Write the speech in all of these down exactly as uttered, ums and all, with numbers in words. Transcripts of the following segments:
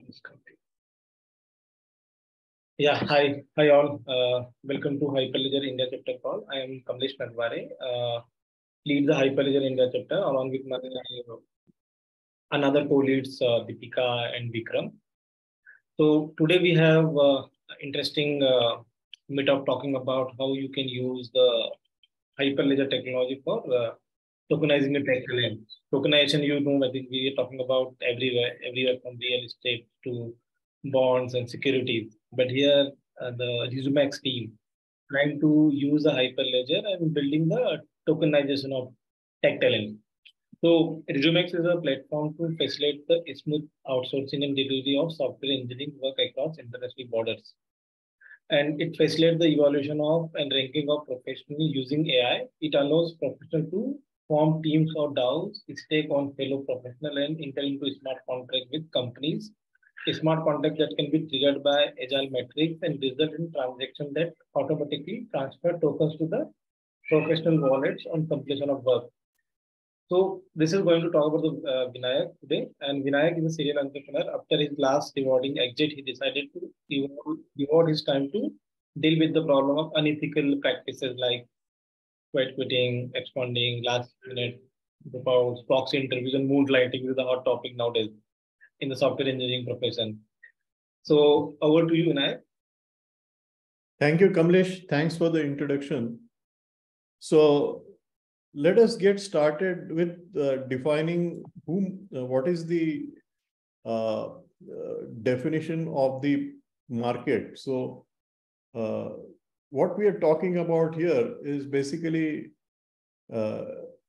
Yeah, hi, hi all. Uh, welcome to Hyperledger India Chapter call. I am Kamlesh Nagware, uh, lead the Hyperledger India Chapter along with my uh, another co-leads uh, Deepika and Vikram. So today we have uh, interesting uh, meetup talking about how you can use the Hyperledger technology for uh, tokenizing the tech talent. Tokenization, you know, I think we are talking about everywhere, everywhere from real estate to bonds and securities. But here, uh, the Rezoomex team trying to use a Hyperledger and building the tokenization of tech talent. So Rezoomex is a platform to facilitate the smooth outsourcing and delivery of software engineering work across international borders. And it facilitates the evaluation of and ranking of professionals using A I. It allows professionals to form teams or DAOs, stake on fellow professionals, and enter into smart contract with companies. A smart contract that can be triggered by agile metrics and result in transactions that automatically transfer tokens to the professional wallets on completion of work. So this is going to talk about the uh, Vinayak today, and Vinayak is a serial entrepreneur. After his last rewarding exit, he decided to devote his time to deal with the problem of unethical practices like quit quitting, expanding, last minute dropouts, proxy interviews, and moonlighting is the hot topic nowadays in the software engineering profession. So over to you, Vinayak. Thank you, Kamlesh. Thanks for the introduction. So let us get started with uh, defining whom, uh, what is the uh, uh, definition of the market. So uh, what we are talking about here is basically, uh,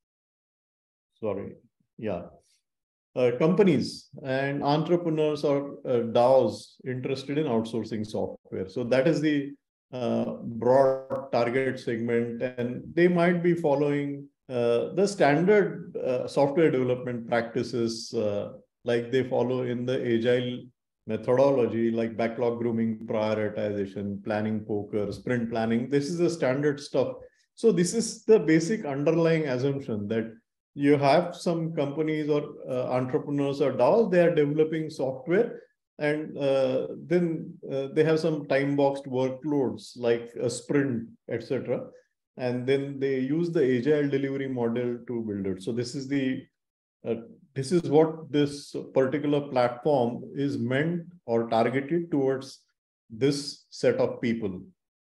sorry, yeah, uh, companies and entrepreneurs or uh, DAOs interested in outsourcing software. So that is the uh, broad target segment, and they might be following uh, the standard uh, software development practices uh, like they follow in the agile methodology, like backlog grooming, prioritization, planning poker, sprint planning. This is the standard stuff. So this is the basic underlying assumption that you have some companies or uh, entrepreneurs or DAOs, they are developing software, and uh, then uh, they have some time-boxed workloads like a sprint, et cetera. And then they use the agile delivery model to build it. So this is the uh, this is what this particular platform is meant or targeted towards this set of people.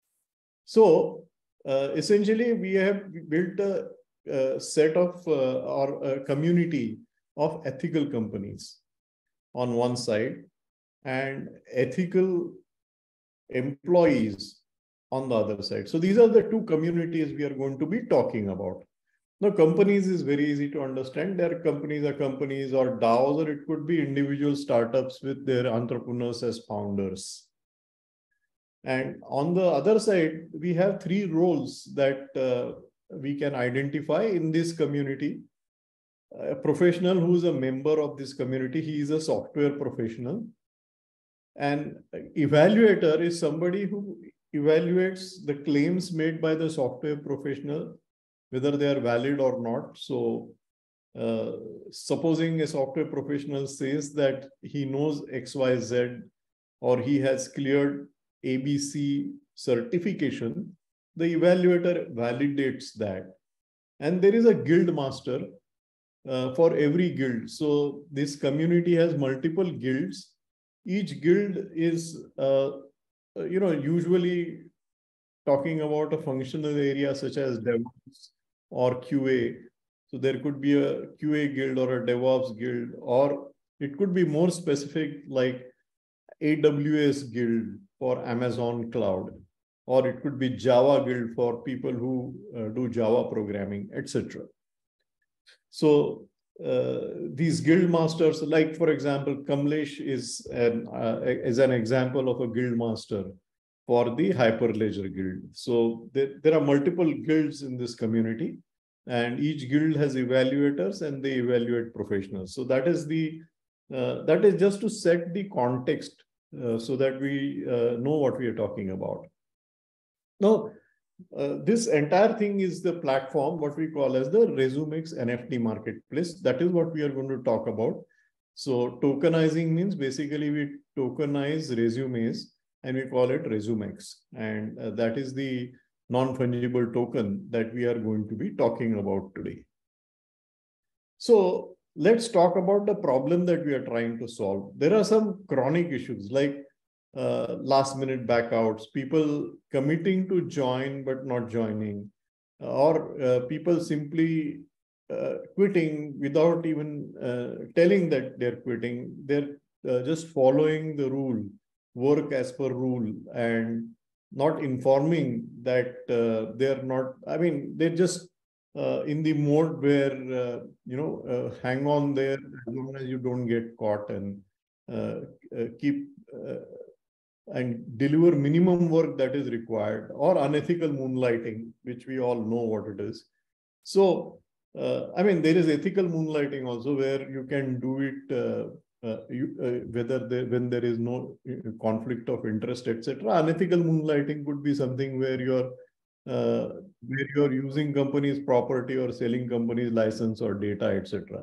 So uh, essentially, we have built a, a set of uh, or a community of ethical companies on one side and ethical employees on the other side. So these are the two communities we are going to be talking about. Now, companies is very easy to understand. Their companies are companies or DAOs, or it could be individual startups with their entrepreneurs as founders. And on the other side, we have three roles that uh, we can identify in this community. A professional who is a member of this community, he is a software professional. And evaluator is somebody who evaluates the claims made by the software professional, whether they are valid or not. So uh, supposing a software professional says that he knows X Y Z, or he has cleared A B C certification, the evaluator validates that. And there is a guild master uh, for every guild. So this community has multiple guilds. Each guild is, uh, you know, usually talking about a functional area such as DevOps or Q A. So there could be a Q A guild or a DevOps guild, or it could be more specific like A W S guild for Amazon cloud, or it could be Java guild for people who uh, do Java programming, et cetera. So uh, these guild masters, like for example, Kamlesh is an uh, is an example of a guild master for the Hyperledger guild. So there, there are multiple guilds in this community, and each guild has evaluators and they evaluate professionals. So that is the uh, that is just to set the context uh, so that we uh, know what we are talking about. Now, uh, this entire thing is the platform, what we call as the Rezoomex N F T Marketplace. That is what we are going to talk about. So tokenizing means basically we tokenize resumes and we call it Rezoomex. And uh, that is the non-fungible token that we are going to be talking about today. So let's talk about the problem that we are trying to solve. There are some chronic issues like uh, last minute backouts, people committing to join but not joining, or uh, people simply uh, quitting without even uh, telling that they're quitting. They're uh, just following the rule, work as per rule, and not informing that uh, they're not, I mean, they're just uh, in the mode where, uh, you know, uh, hang on there as long as you don't get caught, and uh, uh, keep uh, and deliver minimum work that is required, or unethical moonlighting, which we all know what it is. So, uh, I mean, there is ethical moonlighting also, where you can do it uh, uh, you, uh, whether there, when there is no conflict of interest, et cetera. Unethical moonlighting could be something where you're uh, where you're using companies' property or selling companies' license or data, et cetera.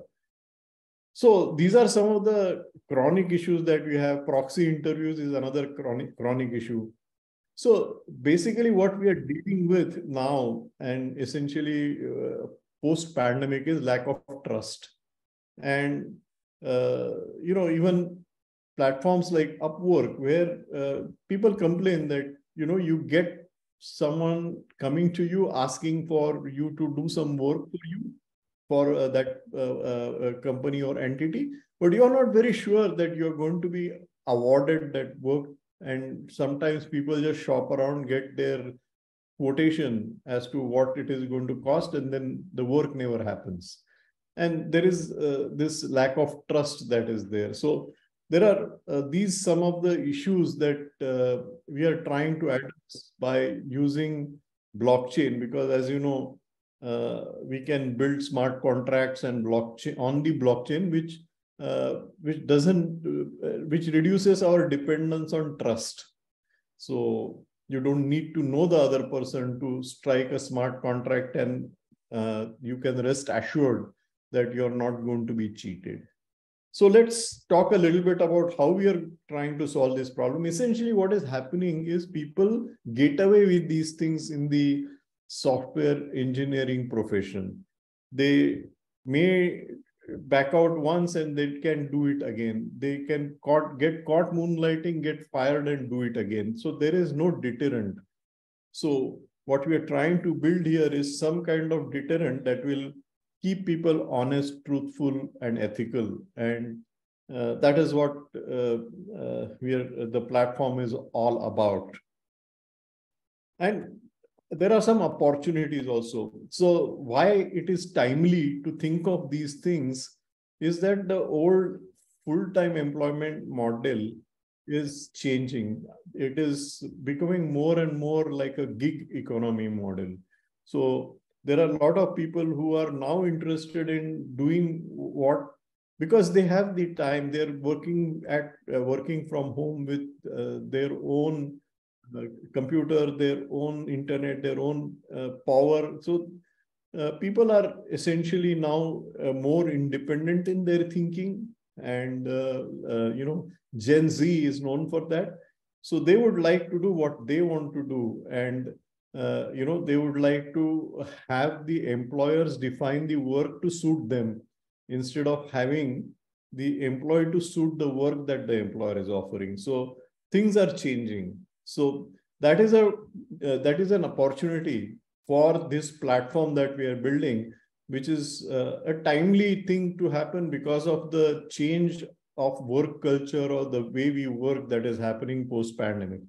So these are some of the chronic issues that we have. Proxy interviews is another chronic chronic issue. So basically what we are dealing with now, and essentially uh, post-pandemic, is lack of trust. And, uh, you know, even platforms like Upwork, where uh, people complain that, you know, you get someone coming to you asking for you to do some work for you, for uh, that uh, uh, company or entity, but you are not very sure that you're going to be awarded that work. And sometimes people just shop around, get their quotation as to what it is going to cost, and then the work never happens. And there is uh, this lack of trust that is there. So there are uh, these some of the issues that uh, we are trying to address by using blockchain, because as you know, uh, we can build smart contracts and blockchain on the blockchain, which uh, which doesn't uh, which reduces our dependence on trust. So you don't need to know the other person to strike a smart contract, and uh, you can rest assured that you're not going to be cheated. So let's talk a little bit about how we are trying to solve this problem. Essentially, what is happening is people get away with these things in the software engineering profession. They may back out once and they can do it again. They can caught, get caught moonlighting, get fired, and do it again. So there is no deterrent. So what we are trying to build here is some kind of deterrent that will keep people honest, truthful, and ethical. And uh, that is what uh, uh, we are, the platform is all about. And there are some opportunities also. So why it is timely to think of these things is that the old full-time employment model is changing. It is becoming more and more like a gig economy model. So there are a lot of people who are now interested in doing what, because they have the time, they're working at uh, working from home with uh, their own uh, computer, their own internet, their own uh, power. So uh, people are essentially now uh, more independent in their thinking, and uh, uh, you know, Gen Z is known for that. So they would like to do what they want to do, and uh, you know, they would like to have the employers define the work to suit them, instead of having the employee to suit the work that the employer is offering. So things are changing. So that is a uh, that is an opportunity for this platform that we are building, which is uh, a timely thing to happen because of the change of work culture or the way we work that is happening post-pandemic.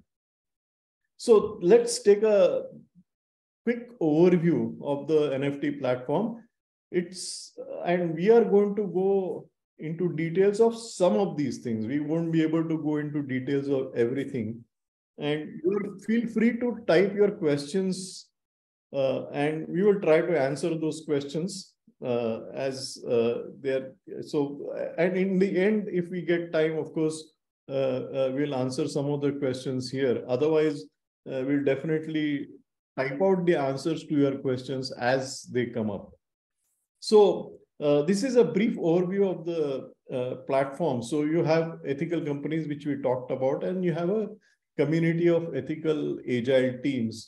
So let's take a quick overview of the N F T platform. It's and we are going to go into details of some of these things. We won't be able to go into details of everything. And you feel free to type your questions, uh, and we will try to answer those questions uh, as uh, they're. So, and in the end, if we get time, of course, uh, uh, we'll answer some of the questions here. Otherwise, uh, we'll definitely type out the answers to your questions as they come up. So uh, this is a brief overview of the uh, platform. So you have ethical companies, which we talked about, and you have a community of ethical agile teams.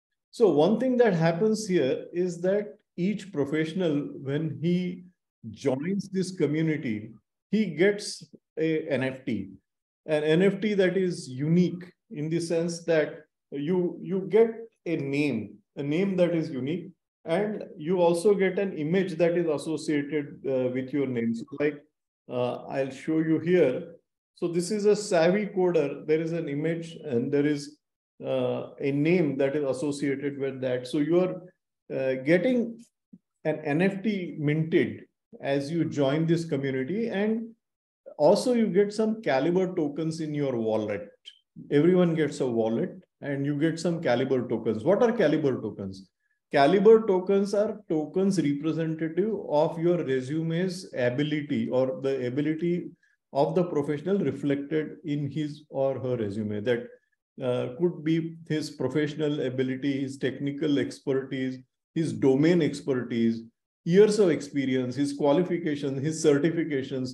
So one thing that happens here is that each professional, when he joins this community, he gets a N F T, an N F T that is unique in the sense that you, you get a name, a name that is unique, and you also get an image that is associated uh, with your name. So like, uh, I'll show you here. So this is a savvy coder. There is an image and there is uh, a name that is associated with that. So you are uh, getting an N F T minted as you join this community, and also you get some Caliber tokens in your wallet. Everyone gets a wallet and you get some Caliber tokens. What are Caliber tokens? Caliber tokens are tokens representative of your resume's ability, or the ability of the professional reflected in his or her resume. That uh, could be his professional ability, his technical expertise, his domain expertise, years of experience, his qualifications, his certifications,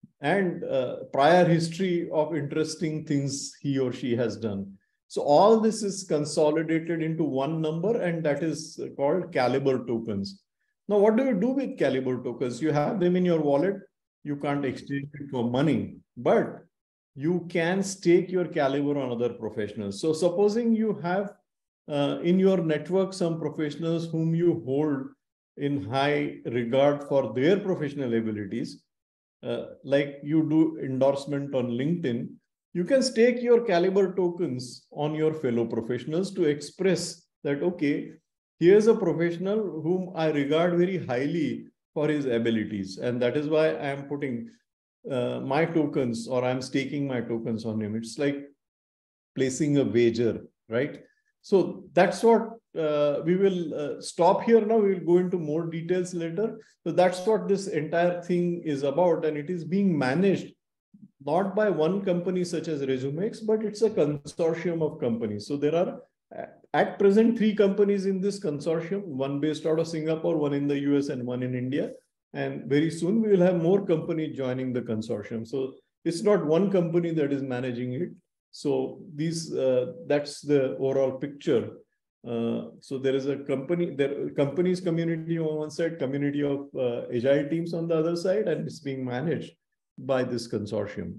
and uh, prior history of interesting things he or she has done. So all this is consolidated into one number, and that is called Caliber tokens. Now, what do you do with Caliber tokens? You have them in your wallet. You can't exchange it for money, but you can stake your Caliber on other professionals. So supposing you have uh, in your network some professionals whom you hold in high regard for their professional abilities, uh, like you do endorsement on LinkedIn, you can stake your Caliber tokens on your fellow professionals to express that, okay, here's a professional whom I regard very highly for his abilities. And that is why I am putting uh, my tokens, or I'm staking my tokens on him. It's like placing a wager, right? So that's what uh, we will uh, stop here now. We will go into more details later. So that's what this entire thing is about. And it is being managed not by one company such as Rezoomex, but it's a consortium of companies. So there are at present three companies in this consortium, one based out of Singapore, one in the U S, and one in India. And very soon we will have more companies joining the consortium. So it's not one company that is managing it. So these uh, that's the overall picture. Uh, so there is a company, there companies community on one side, community of uh, agile teams on the other side, and it's being managed by this consortium.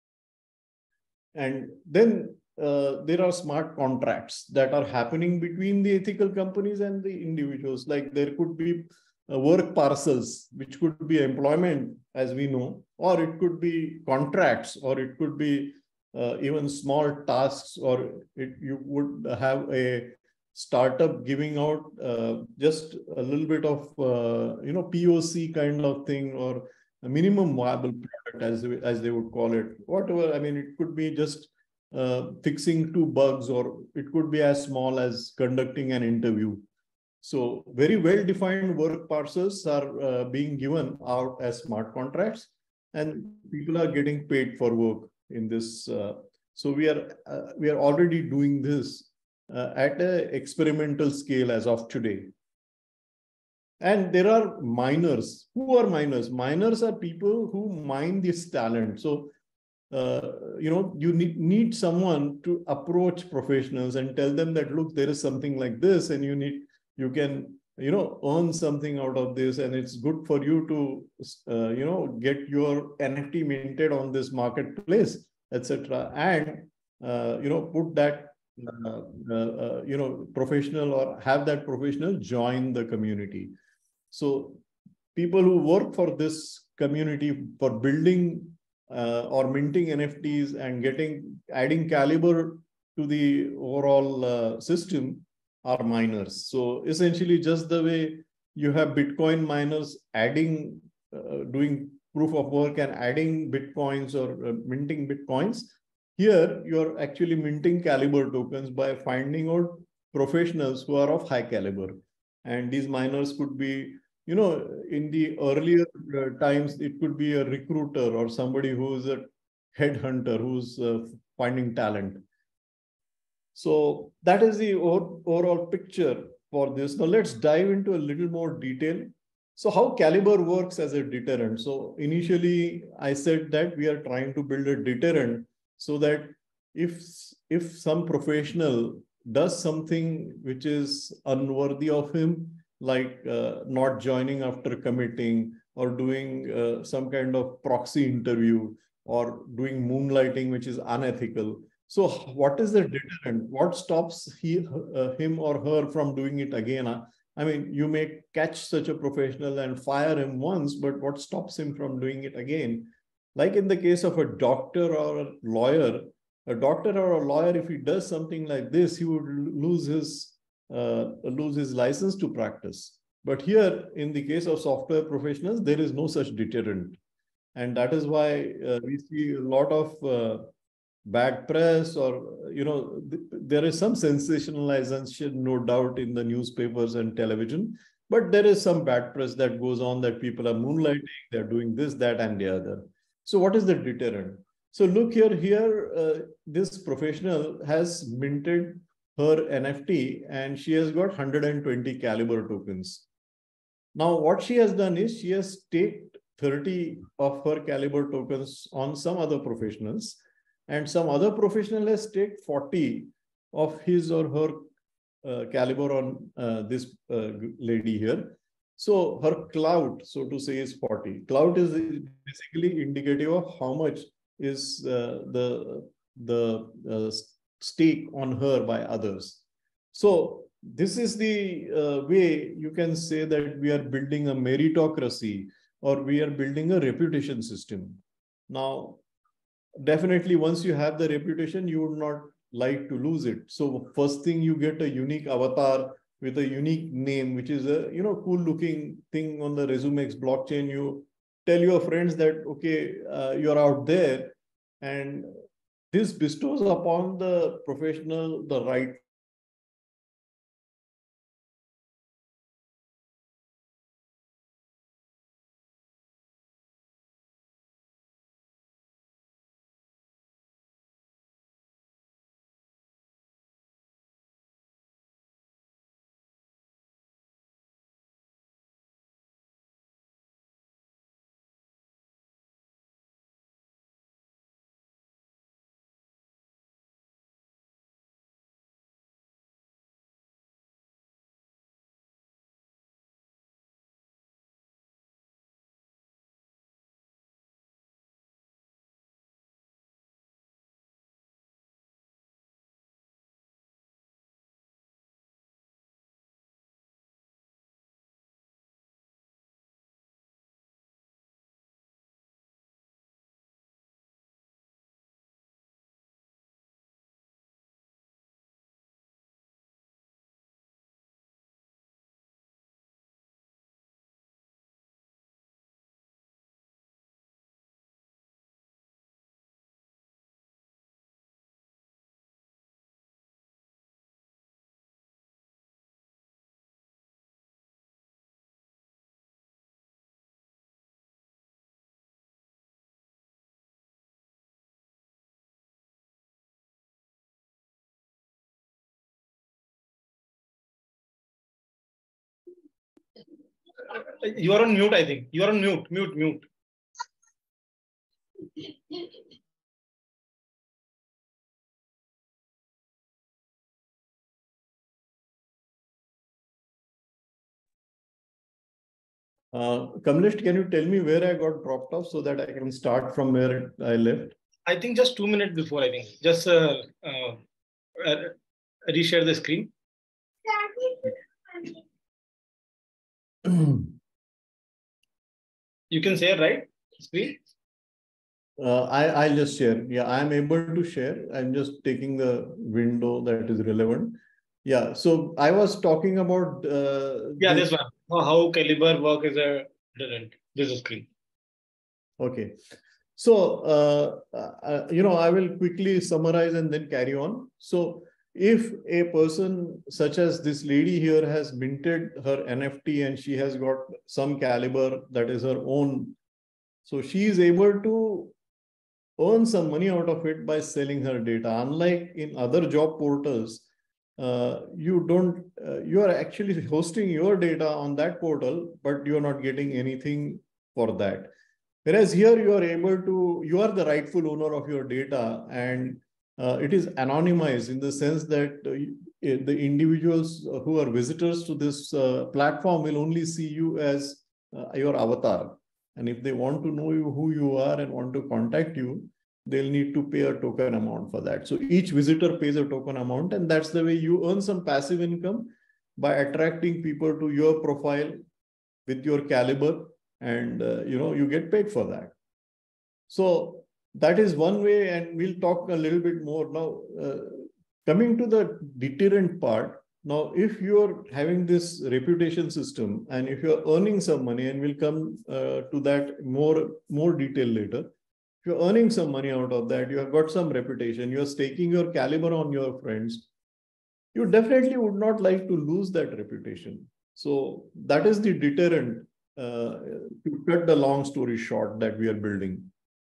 And then uh, there are smart contracts that are happening between the ethical companies and the individuals. Like there could be uh, work parcels, which could be employment, as we know, or it could be contracts, or it could be uh, even small tasks, or it, you would have a startup giving out uh, just a little bit of, uh, you know, P O C kind of thing, or a minimum viable product, as, as they would call it. Whatever, I mean, it could be just uh, fixing two bugs, or it could be as small as conducting an interview. So very well-defined work parcels are uh, being given out as smart contracts, and people are getting paid for work in this. Uh, so we are, uh, we are already doing this uh, at an experimental scale as of today. And there are miners. Who are miners? Miners are people who mine this talent. So, uh, you know, you need, need someone to approach professionals and tell them that, look, there is something like this, and you need, you can, you know, earn something out of this, and it's good for you to, uh, you know, get your N F T minted on this marketplace, et cetera. And, uh, you know, put that, uh, uh, uh, you know, professional, or have that professional join the community. So people who work for this community for building uh, or minting N F Ts and getting, adding Caliber to the overall uh, system are miners. So essentially just the way you have Bitcoin miners adding, uh, doing proof of work and adding Bitcoins, or uh, minting Bitcoins, here you're actually minting Caliber tokens by finding out professionals who are of high caliber. And these miners could be, you know, in the earlier uh, times, it could be a recruiter or somebody who's a headhunter who's uh, finding talent. So that is the overall picture for this. Now let's dive into a little more detail. So how Caliber works as a deterrent? So initially I said that we are trying to build a deterrent so that if, if some professional does something which is unworthy of him, like uh, not joining after committing, or doing uh, some kind of proxy interview, or doing moonlighting, which is unethical. So what is the deterrent? What stops he, uh, him or her from doing it again? I mean, you may catch such a professional and fire him once, but what stops him from doing it again? Like in the case of a doctor or a lawyer, a doctor or a lawyer, if he does something like this, he would lose his uh, lose his license to practice. But here, in the case of software professionals, there is no such deterrent. And that is why uh, we see a lot of uh, bad press, or, you know, th there is some sensationalization, no doubt, in the newspapers and television, but there is some bad press that goes on, that people are moonlighting, they're doing this, that, and the other. So what is the deterrent? So look here, here, uh, this professional has minted her N F T and she has got one hundred twenty Caliber tokens. Now, what she has done is she has staked thirty of her Caliber tokens on some other professionals, and some other professional has staked forty of his or her uh, Caliber on uh, this uh, lady here. So her clout, so to say, is forty. Clout is basically indicative of how much is uh, the, the uh, stake on her by others. So this is the uh, way you can say that we are building a meritocracy, or we are building a reputation system. Now, definitely, once you have the reputation, you would not like to lose it. So first thing, you get a unique avatar with a unique name, which is a, you know, cool looking thing on the Rezoomex blockchain. You tell your friends that, okay, uh, you're out there, and this bestows upon the professional the right You are on mute, I think. You are on mute, mute, mute. Uh, Kamlesh, can you tell me where I got dropped off so that I can start from where I left? I think just two minutes before, I think. Just uh, uh, uh, reshare the screen. You can share, right? Screen? Uh, I, I'll just share. Yeah, I'm able to share. I'm just taking the window that is relevant. Yeah, so I was talking about... Uh, yeah, this, this one. How Caliber work is a different. This is screen. Okay. So, uh, uh, you know, I will quickly summarize and then carry on. So, if a person such as this lady here has minted her N F T and she has got some Caliber that is her own, so she is able to earn some money out of it by selling her data. Unlike in other job portals, uh, you don't, uh, you are actually hosting your data on that portal, but you're not getting anything for that. Whereas here you are able to, you are the rightful owner of your data, and uh, it is anonymized in the sense that uh, the individuals who are visitors to this uh, platform will only see you as uh, your avatar. And if they want to know you, who you are and want to contact you, they'll need to pay a token amount for that. So each visitor pays a token amount, and that's the way you earn some passive income by attracting people to your profile with your caliber, and uh, you know, you get paid for that. So that is one way, and we'll talk a little bit more now. Uh, coming to the deterrent part, now if you're having this reputation system and if you're earning some money, and we'll come uh, to that more more detail later. If you're earning some money out of that, you have got some reputation, you're staking your caliber on your friends, you definitely would not like to lose that reputation. So that is the deterrent, uh, to cut the long story short, that we are building.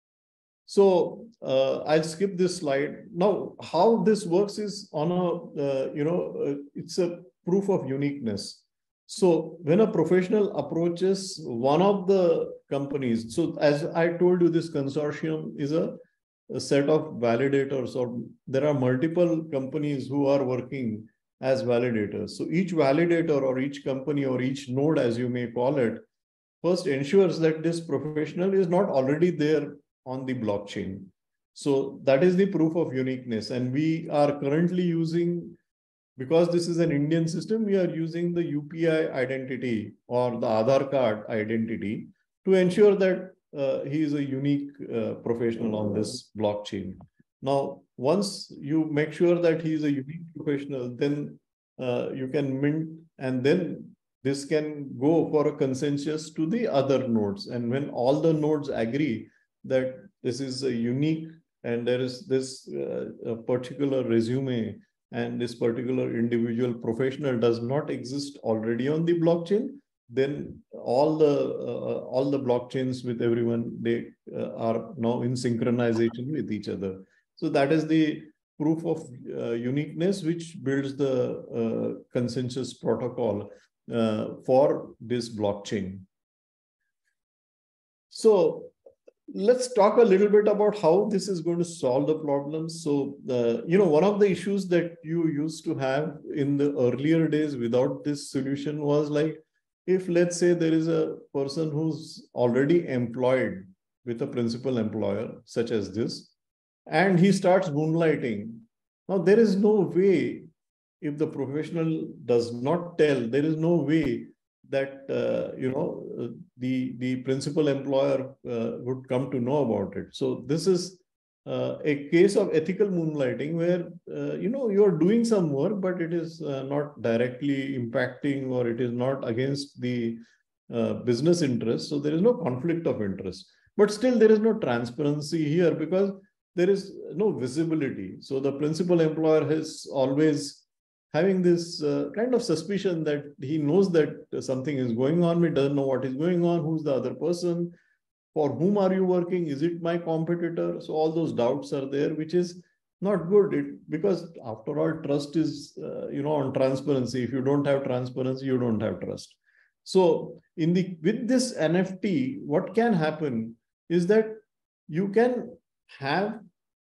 So uh, I'll skip this slide. Now, how this works is on a, uh, you know, uh, it's a proof of uniqueness. So when a professional approaches one of the companies, so as I told you, this consortium is a, a set of validators, or there are multiple companies who are working as validators. So each validator or each company or each node, as you may call it, first ensures that this professional is not already there on the blockchain. So that is the proof of uniqueness. And we are currently using, because this is an Indian system, we are using the U P I identity or the Aadhaar card identity to ensure that uh, he is a unique uh, professional on this blockchain. Now, once you make sure that he is a unique professional, then uh, you can mint, and then this can go for a consensus to the other nodes. And when all the nodes agree that this is a unique, and there is this uh, a particular resume, and this particular individual professional does not exist already on the blockchain, then all the uh, all the blockchains with everyone, they uh, are now in synchronization with each other. So that is the proof of uh, uniqueness, which builds the uh, consensus protocol uh, for this blockchain. So let's talk a little bit about how this is going to solve the problem. So, uh, you know, one of the issues that you used to have in the earlier days without this solution was like, if let's say there is a person who's already employed with a principal employer, such as this, and he starts moonlighting. Now, there is no way, if the professional does not tell, there is no way that, uh, you know, uh, the, the principal employer uh, would come to know about it. So this is uh, a case of ethical moonlighting where, uh, you know, you're doing some work, but it is uh, not directly impacting, or it is not against the uh, business interest. So there is no conflict of interest, but still there is no transparency here because there is no visibility. So the principal employer has always having this uh, kind of suspicion that he knows that something is going on, but doesn't know what is going on, who's the other person, for whom are you working, is it my competitor? So all those doubts are there, which is not good, it, because after all, trust is, uh, you know, on transparency. If you don't have transparency, you don't have trust. So in the with this N F T, what can happen is that you can have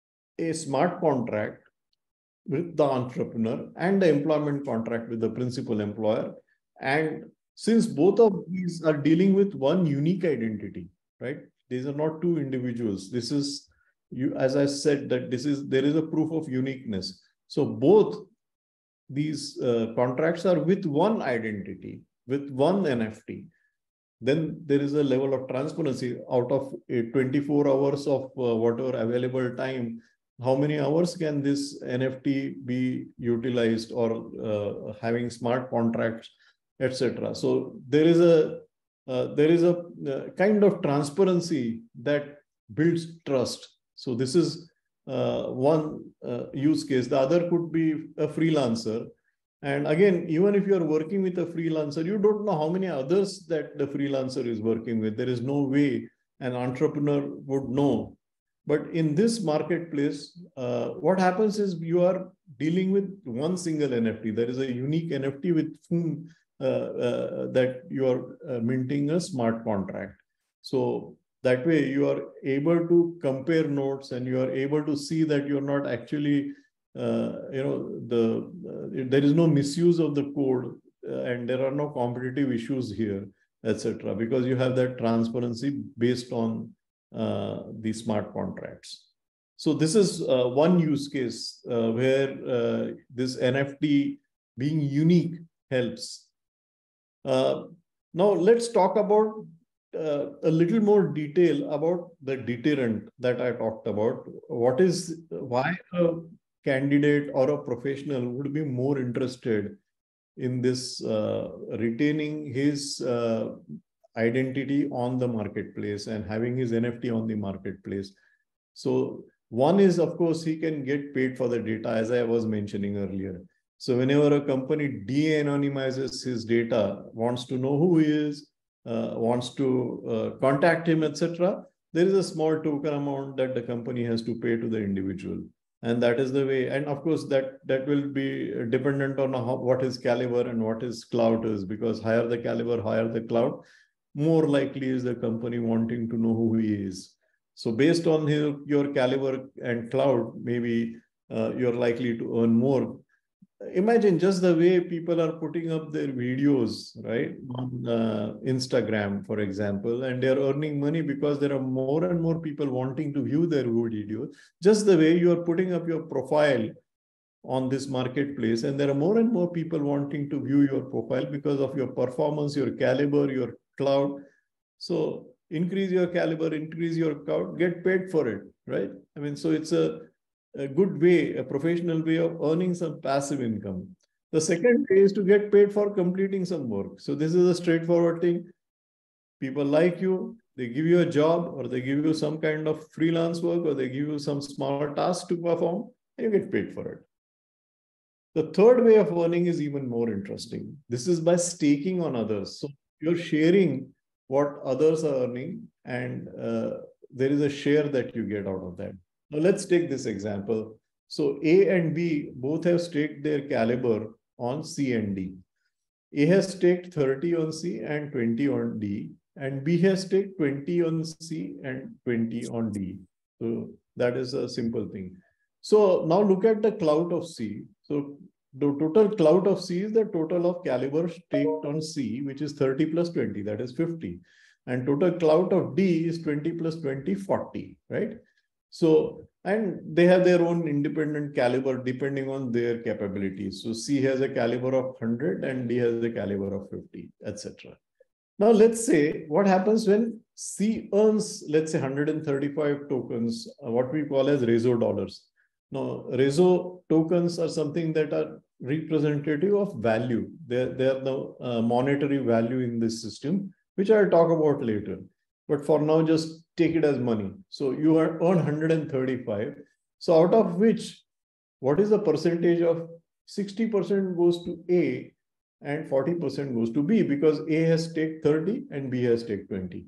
a smart contract with the entrepreneur and the employment contract with the principal employer. And since both of these are dealing with one unique identity, right? These are not two individuals. This is, you, as I said, that this is, there is a proof of uniqueness. So both these uh, contracts are with one identity, with one N F T. Then there is a level of transparency. Out of uh, twenty-four hours of uh, whatever available time, how many hours can this N F T be utilized, or uh, having smart contracts, et cetera. So there is a uh, there is a uh, kind of transparency that builds trust. So this is uh, one uh, use case. The other could be a freelancer. And again, even if you are working with a freelancer, you don't know how many others that the freelancer is working with. There is no way an entrepreneur would know. But in this marketplace, uh, what happens is you are dealing with one single N F T. There is a unique N F T with whom uh, uh, that you are uh, minting a smart contract. So that way you are able to compare notes and you are able to see that you're not actually, uh, you know, the uh, there is no misuse of the code uh, and there are no competitive issues here, et cetera, because you have that transparency based on uh, the smart contracts. So this is uh, one use case uh, where uh, this N F T being unique helps. Uh, now let's talk about uh, a little more detail about the deterrent that I talked about. What is, why a candidate or a professional would be more interested in this uh, retaining his uh, identity on the marketplace and having his N F T on the marketplace. So one is, of course, he can get paid for the data, as I was mentioning earlier. So whenever a company de-anonymizes his data, wants to know who he is, uh, wants to uh, contact him, et cetera, there is a small token amount that the company has to pay to the individual. And that is the way. And of course, that, that will be dependent on how, what his caliber and what his clout is, because higher the caliber, higher the clout, more likely is the company wanting to know who he is. So based on his, your caliber and cloud, maybe uh, you're likely to earn more. Imagine just the way people are putting up their videos, right, on uh, Instagram, for example, and they're earning money because there are more and more people wanting to view their videos. Just the way you are putting up your profile on this marketplace, and there are more and more people wanting to view your profile because of your performance, your caliber, your cloud. So increase your caliber, increase your cloud, get paid for it, right? I mean, so it's a, a good way, a professional way of earning some passive income. The second way is to get paid for completing some work. So this is a straightforward thing. People like you, they give you a job, or they give you some kind of freelance work, or they give you some small task to perform, and you get paid for it. The third way of earning is even more interesting. This is by staking on others. So you're sharing what others are earning, and uh, there is a share that you get out of that. Now let's take this example. So A and B both have staked their caliber on C and D. A has staked thirty on C and twenty on D, and B has staked twenty on C and twenty on D. So that is a simple thing. So now look at the clout of C. So the total clout of C is the total of caliber staked on C, which is thirty plus twenty, that is fifty. And total clout of D is twenty plus twenty, forty, right? So, and they have their own independent caliber depending on their capabilities. So C has a caliber of one hundred and D has a caliber of fifty, et cetera. Now let's say what happens when C earns, let's say one hundred thirty-five tokens, what we call as Rezo dollars. Now, Rezo tokens are something that are representative of value. They're, they're the uh, monetary value in this system, which I'll talk about later. But for now, just take it as money. So you are earn one hundred thirty-five. So out of which, what is the percentage of sixty percent goes to A and forty percent goes to B, because A has staked thirty and B has staked twenty.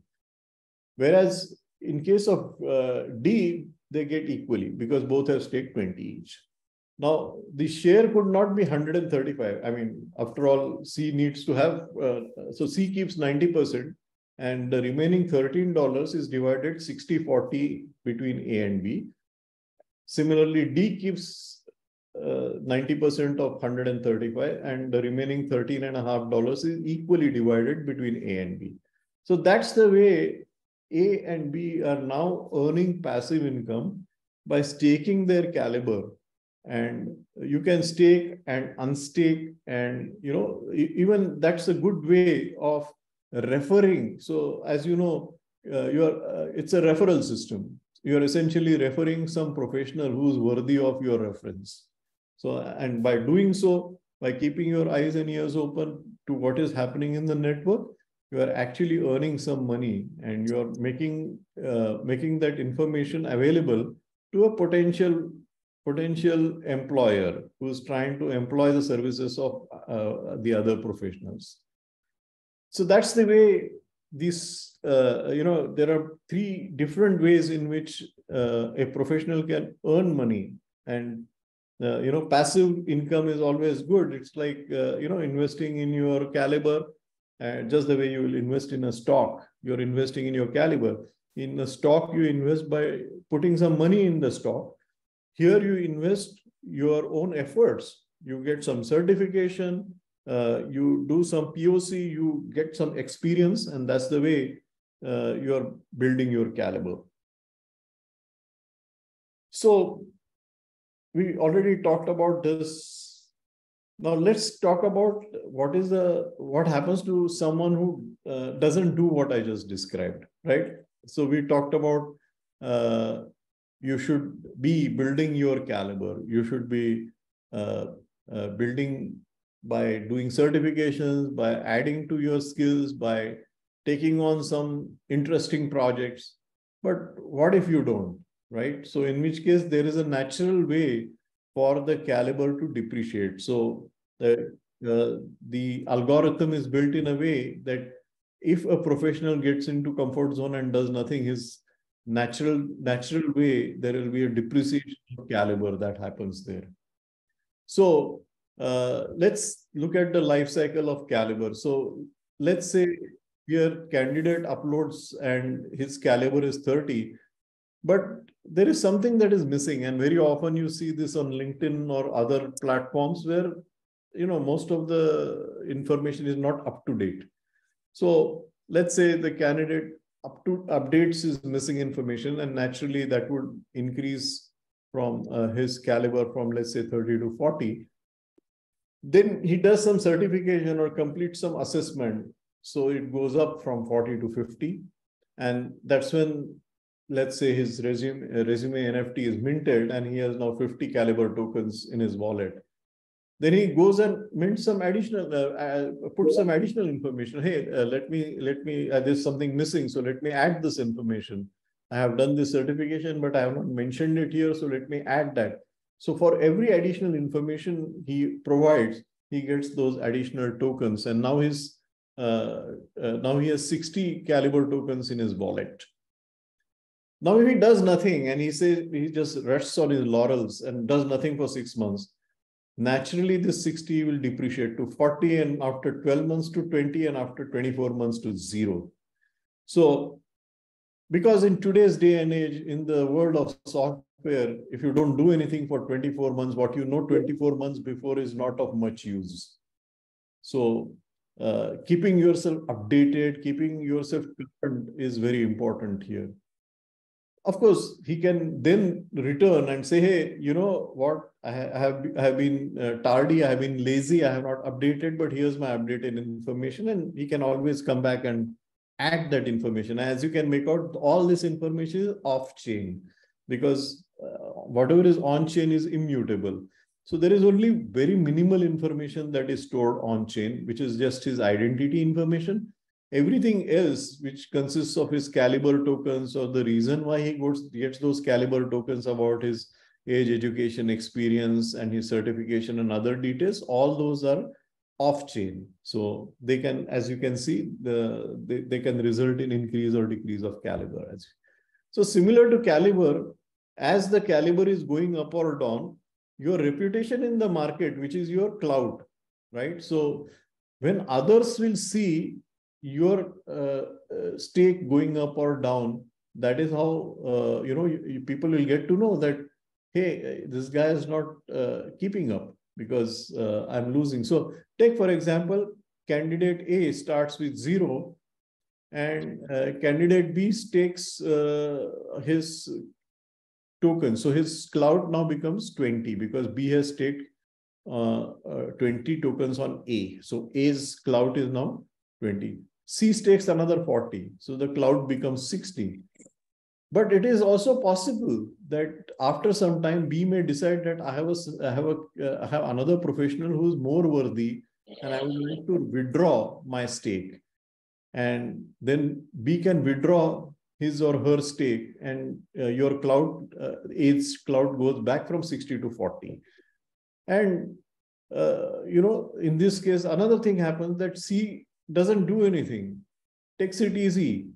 Whereas in case of uh, D, they get equally because both have staked twenty each. Now, the share could not be one hundred thirty-five. I mean, after all, C needs to have, uh, so C keeps ninety percent and the remaining thirteen dollars is divided sixty forty between A and B. Similarly, D keeps uh, ninety percent of one hundred thirty-five and the remaining thirteen and a half dollars is equally divided between A and B. So that's the way A and B are now earning passive income by staking their caliber. And you can stake and unstake, and you know, even that's a good way of referring. So as you know, uh, you are uh, it's a referral system. You are essentially referring some professional who's worthy of your reference. So, and by doing so, by keeping your eyes and ears open to what is happening in the network, you are actually earning some money, and you are making uh, making that information available to a potential potential employer who's trying to employ the services of uh, the other professionals. So that's the way these, uh, you know, there are three different ways in which uh, a professional can earn money. And uh, you know, passive income is always good. It's like, uh, you know, investing in your caliber, and just the way you will invest in a stock, you're investing in your caliber. In a stock, you invest by putting some money in the stock. Here you invest your own efforts. You get some certification, uh, you do some P O C, you get some experience, and that's the way uh, you're building your caliber. So we already talked about this. Now let's talk about what is the what happens to someone who uh, doesn't do what I just described, right? So we talked about uh, you should be building your caliber. You should be uh, uh, building by doing certifications, by adding to your skills, by taking on some interesting projects. But what if you don't, right? So in which case there is a natural way for the caliber to depreciate. So the, uh, the algorithm is built in a way that if a professional gets into comfort zone and does nothing, his natural natural way, there will be a depreciation of caliber that happens there. So uh, let's look at the life cycle of caliber. So let's say your candidate uploads and his caliber is thirty, but there is something that is missing. And very often you see this on LinkedIn or other platforms where, you know, most of the information is not up to date. So let's say the candidate up to updates is missing information, and naturally that would increase from uh, his caliber from, let's say, thirty to forty. Then he does some certification or completes some assessment. So it goes up from forty to fifty. And that's when, let's say, his resume, uh, resume N F T is minted and he has now fifty caliber tokens in his wallet. Then he goes and mints some additional, uh, uh, put some additional information. Hey, uh, let me, let me, uh, there's something missing. So let me add this information. I have done this certification, but I have not mentioned it here. So let me add that. So for every additional information he provides, he gets those additional tokens. And now his, uh, uh, now he has sixty caliber tokens in his wallet. Now, if he does nothing and he says he just rests on his laurels and does nothing for six months, naturally this sixty will depreciate to forty, and after twelve months to twenty, and after twenty-four months to zero. So, because in today's day and age, in the world of software, if you don't do anything for twenty-four months, what you know twenty-four months before is not of much use. So, uh, keeping yourself updated, keeping yourself current is very important here. Of course, he can then return and say, hey, you know what, I have, I have been uh, tardy, I have been lazy, I have not updated, but here's my updated information. And he can always come back and add that information. As you can make out, all this information is off-chain, because uh, whatever is on-chain is immutable. So there is only very minimal information that is stored on-chain, which is just his identity information. Everything else, which consists of his caliber tokens, or the reason why he goes, gets those caliber tokens about his age, education, experience, and his certification and other details, all those are off-chain. So they can, as you can see, the, they, they can result in increase or decrease of caliber. So similar to caliber, as the caliber is going up or down, your reputation in the market, which is your clout, right? So when others will see your uh, uh, stake going up or down, that is how, uh, you know, you, you, people will get to know that, hey, this guy is not uh, keeping up because uh, I'm losing. So take, for example, candidate A starts with zero and uh, candidate B stakes uh, his token. So his clout now becomes twenty because B has staked uh, uh, twenty tokens on A. So A's clout is now twenty. C stakes another forty. So the clout becomes sixty. But it is also possible that after some time, B may decide that I have a, I have a, uh, I have another professional who is more worthy, and I would like to withdraw my stake. And then B can withdraw his or her stake, and uh, your clout, uh, A's clout goes back from sixty to forty. And uh, you know, in this case, another thing happens that C doesn't do anything, takes it easy,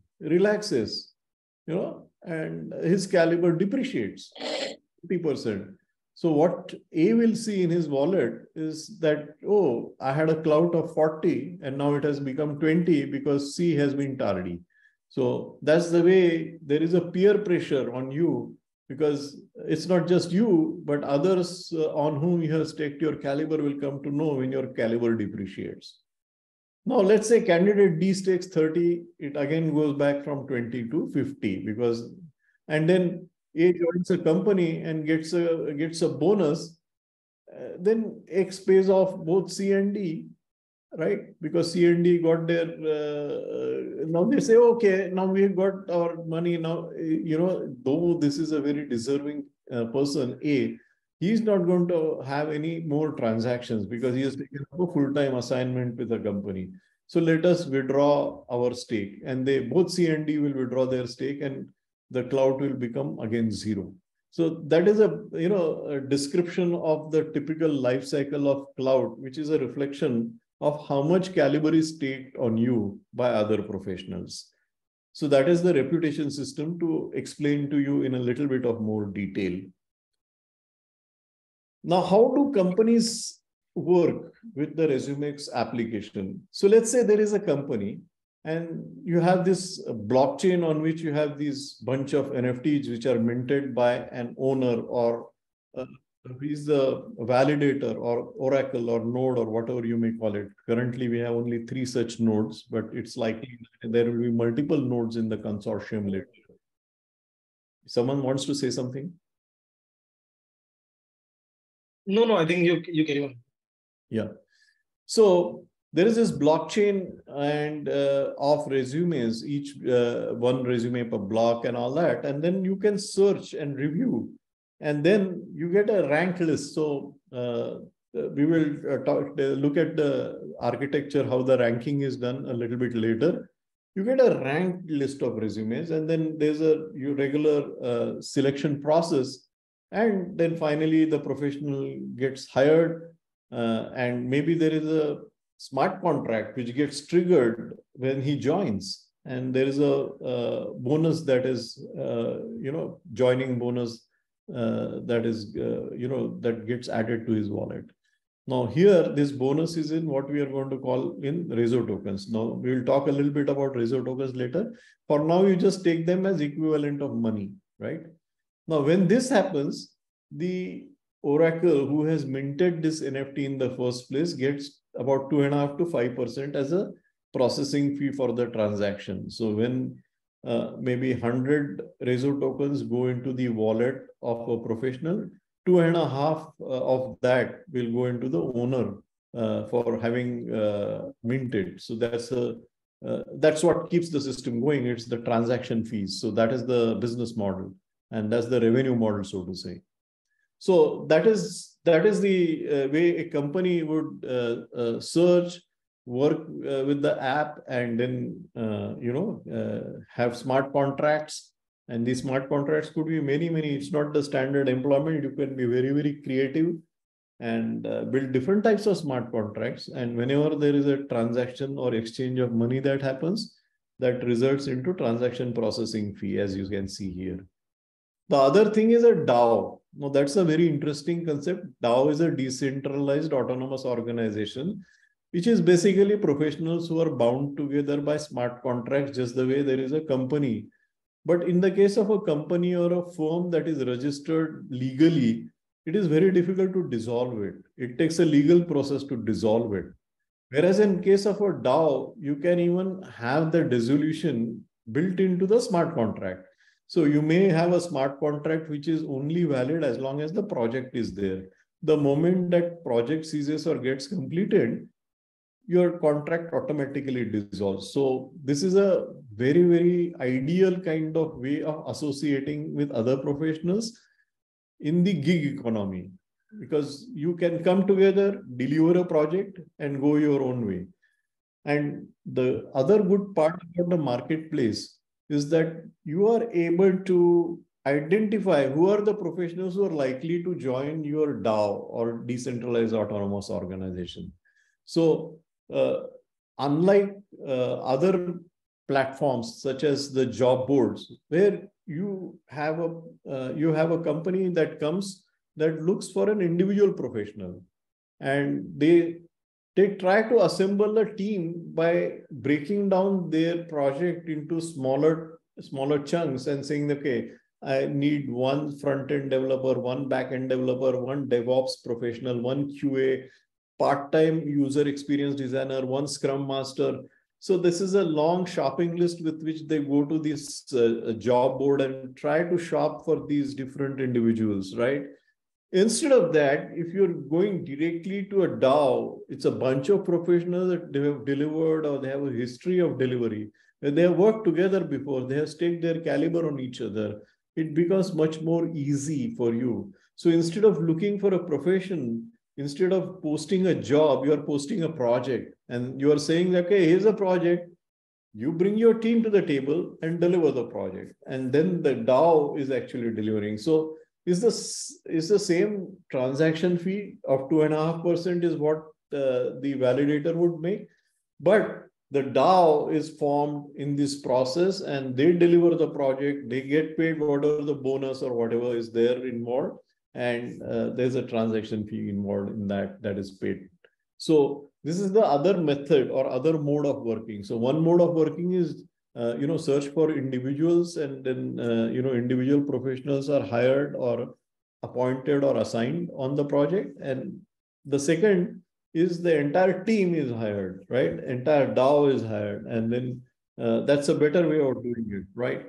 relaxes, you know, and his caliber depreciates fifty percent. So what A will see in his wallet is that, oh, I had a clout of forty and now it has become twenty because C has been tardy. So that's the way there is a peer pressure on you, because it's not just you, but others uh, on whom you have staked your caliber will come to know when your caliber depreciates. Now, let's say candidate D stakes thirty, it again goes back from twenty to fifty, because, and then A joins a company and gets a, gets a bonus, uh, then X pays off both C and D, right? Because C and D got their, uh, now they say, okay, now we've got our money now, you know, though this is a very deserving uh, person, A, he's not going to have any more transactions because he has taken up a full-time assignment with a company. So let us withdraw our stake, and they both C and D will withdraw their stake, and the clout will become again zero. So that is a, you know, a description of the typical life cycle of clout, which is a reflection of how much caliber is staked on you by other professionals. So that is the reputation system to explain to you in a little bit of more detail. Now, how do companies work with the Rezoomex application? So let's say there is a company and you have this blockchain on which you have these bunch of N F Ts which are minted by an owner, or uh, he's the validator or oracle or node or whatever you may call it. Currently, we have only three such nodes, but it's likely there will be multiple nodes in the consortium later. Someone wants to say something? No, no, I think you, you carry on. Yeah. So there is this blockchain and uh, of resumes, each uh, one resume per block and all that. And then you can search and review. And then you get a rank list. So uh, we will uh, talk, uh, look at the architecture, how the ranking is done a little bit later. You get a ranked list of resumes, and then there's a your regular uh, selection process. And then finally, the professional gets hired, uh, and maybe there is a smart contract which gets triggered when he joins. And there is a, a bonus that is, uh, you know, joining bonus uh, that is, uh, you know, that gets added to his wallet. Now here, this bonus is in what we are going to call in Rezo tokens. Now we will talk a little bit about Rezo tokens later. For now, you just take them as equivalent of money, right? Now, when this happens, the oracle who has minted this N F T in the first place gets about two and a half to five percent as a processing fee for the transaction. So when uh, maybe one hundred Rezo tokens go into the wallet of a professional, two and a half uh, of that will go into the owner uh, for having uh, minted. So that's a uh, that's what keeps the system going. It's the transaction fees. So that is the business model, and that's the revenue model, so to say. So that is that is the uh, way a company would uh, uh, search, work uh, with the app, and then uh, you know uh, have smart contracts. And these smart contracts could be many, many. It's not the standard employment. You can be very, very creative and uh, build different types of smart contracts. And whenever there is a transaction or exchange of money that happens, that results into transaction processing fee, as you can see here. The other thing is a DAO. Now, that's a very interesting concept. DAO is a decentralized autonomous organization, which is basically professionals who are bound together by smart contracts, just the way there is a company. But in the case of a company or a firm that is registered legally, it is very difficult to dissolve it. It takes a legal process to dissolve it. Whereas in case of a DAO, you can even have the dissolution built into the smart contract. So you may have a smart contract which is only valid as long as the project is there. The moment that project ceases or gets completed, your contract automatically dissolves. So this is a very, very ideal kind of way of associating with other professionals in the gig economy, because you can come together, deliver a project, and go your own way. And the other good part about the marketplace is that you are able to identify who are the professionals who are likely to join your DAO or decentralized autonomous organization. So uh, unlike uh, other platforms such as the job boards, where you have a uh, you have a company that comes that looks for an individual professional. And they, they try to assemble a team by breaking down their project into smaller, smaller chunks and saying, okay, I need one front-end developer, one back-end developer, one DevOps professional, one Q A, part-time user experience designer, one Scrum Master. So this is a long shopping list with which they go to this uh, job board and try to shop for these different individuals, right? Instead of that, if you're going directly to a DAO, it's a bunch of professionals that they have delivered or they have a history of delivery. They have worked together before, they have staked their caliber on each other. It becomes much more easy for you. So instead of looking for a profession, instead of posting a job, you are posting a project and you are saying, okay, here's a project. You bring your team to the table and deliver the project. And then the DAO is actually delivering. So is this is the same transaction fee of two and a half percent is what uh, the validator would make. But the DAO is formed in this process and they deliver the project. They get paid whatever the bonus or whatever is there involved. And uh, there's a transaction fee involved in that that is paid. So this is the other method or other mode of working. So one mode of working is, uh, you know, search for individuals and then, uh, you know, individual professionals are hired or appointed or assigned on the project. And the second is the entire team is hired, right? Entire DAO is hired. And then uh, that's a better way of doing it, right?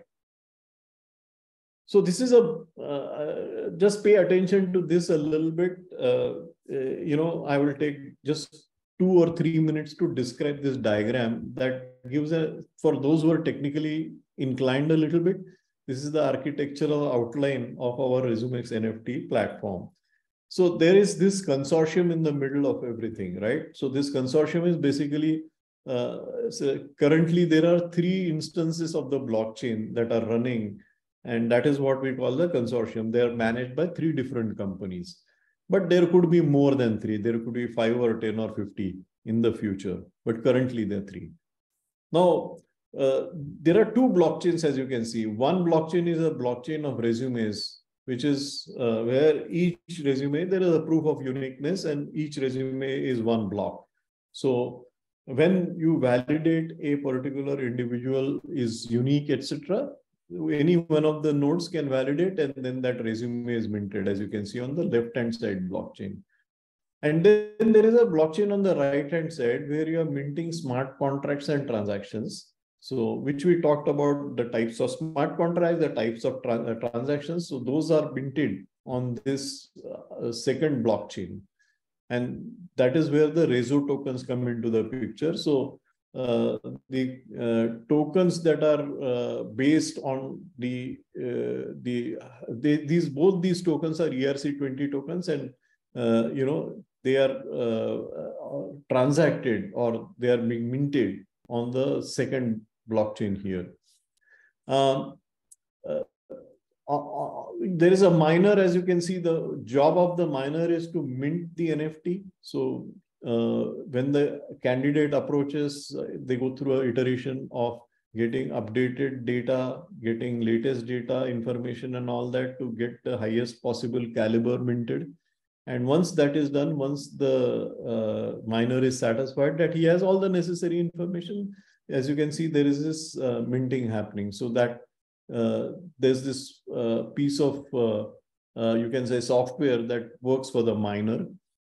So this is a, uh, just pay attention to this a little bit. Uh, uh, you know, I will take just two or three minutes to describe this diagram that gives a, for those who are technically inclined a little bit, this is the architectural outline of our Rezoomex N F T platform. So there is this consortium in the middle of everything, right? So this consortium is basically, uh, so currently there are three instances of the blockchain that are running. And that is what we call the consortium. They are managed by three different companies. But there could be more than three. There could be five or ten or fifty in the future. But currently there are three. Now, uh, there are two blockchains, as you can see. One blockchain is a blockchain of resumes, which is uh, where each resume, there is a proof of uniqueness and each resume is one block. So when you validate a particular individual is unique, et cetera, any one of the nodes can validate and then that resume is minted, as you can see on the left-hand side blockchain. And then there is a blockchain on the right-hand side where you are minting smart contracts and transactions. So which we talked about the types of smart contracts, the types of tra uh, transactions. So those are minted on this uh, second blockchain. And that is where the Rezo tokens come into the picture. So Uh, the uh, tokens that are uh, based on the uh, the they, these both these tokens are E R C twenty tokens, and uh, you know they are uh, uh, transacted or they are being minted on the second blockchain here. Um, uh, uh, uh, there is a miner, as you can see. The job of the miner is to mint the N F T. So Uh, when the candidate approaches, uh, they go through an iteration of getting updated data, getting latest data, information and all that to get the highest possible caliber minted. And once that is done, once the uh, miner is satisfied that he has all the necessary information, as you can see, there is this uh, minting happening. So that uh, there's this uh, piece of, uh, uh, you can say, software that works for the miner.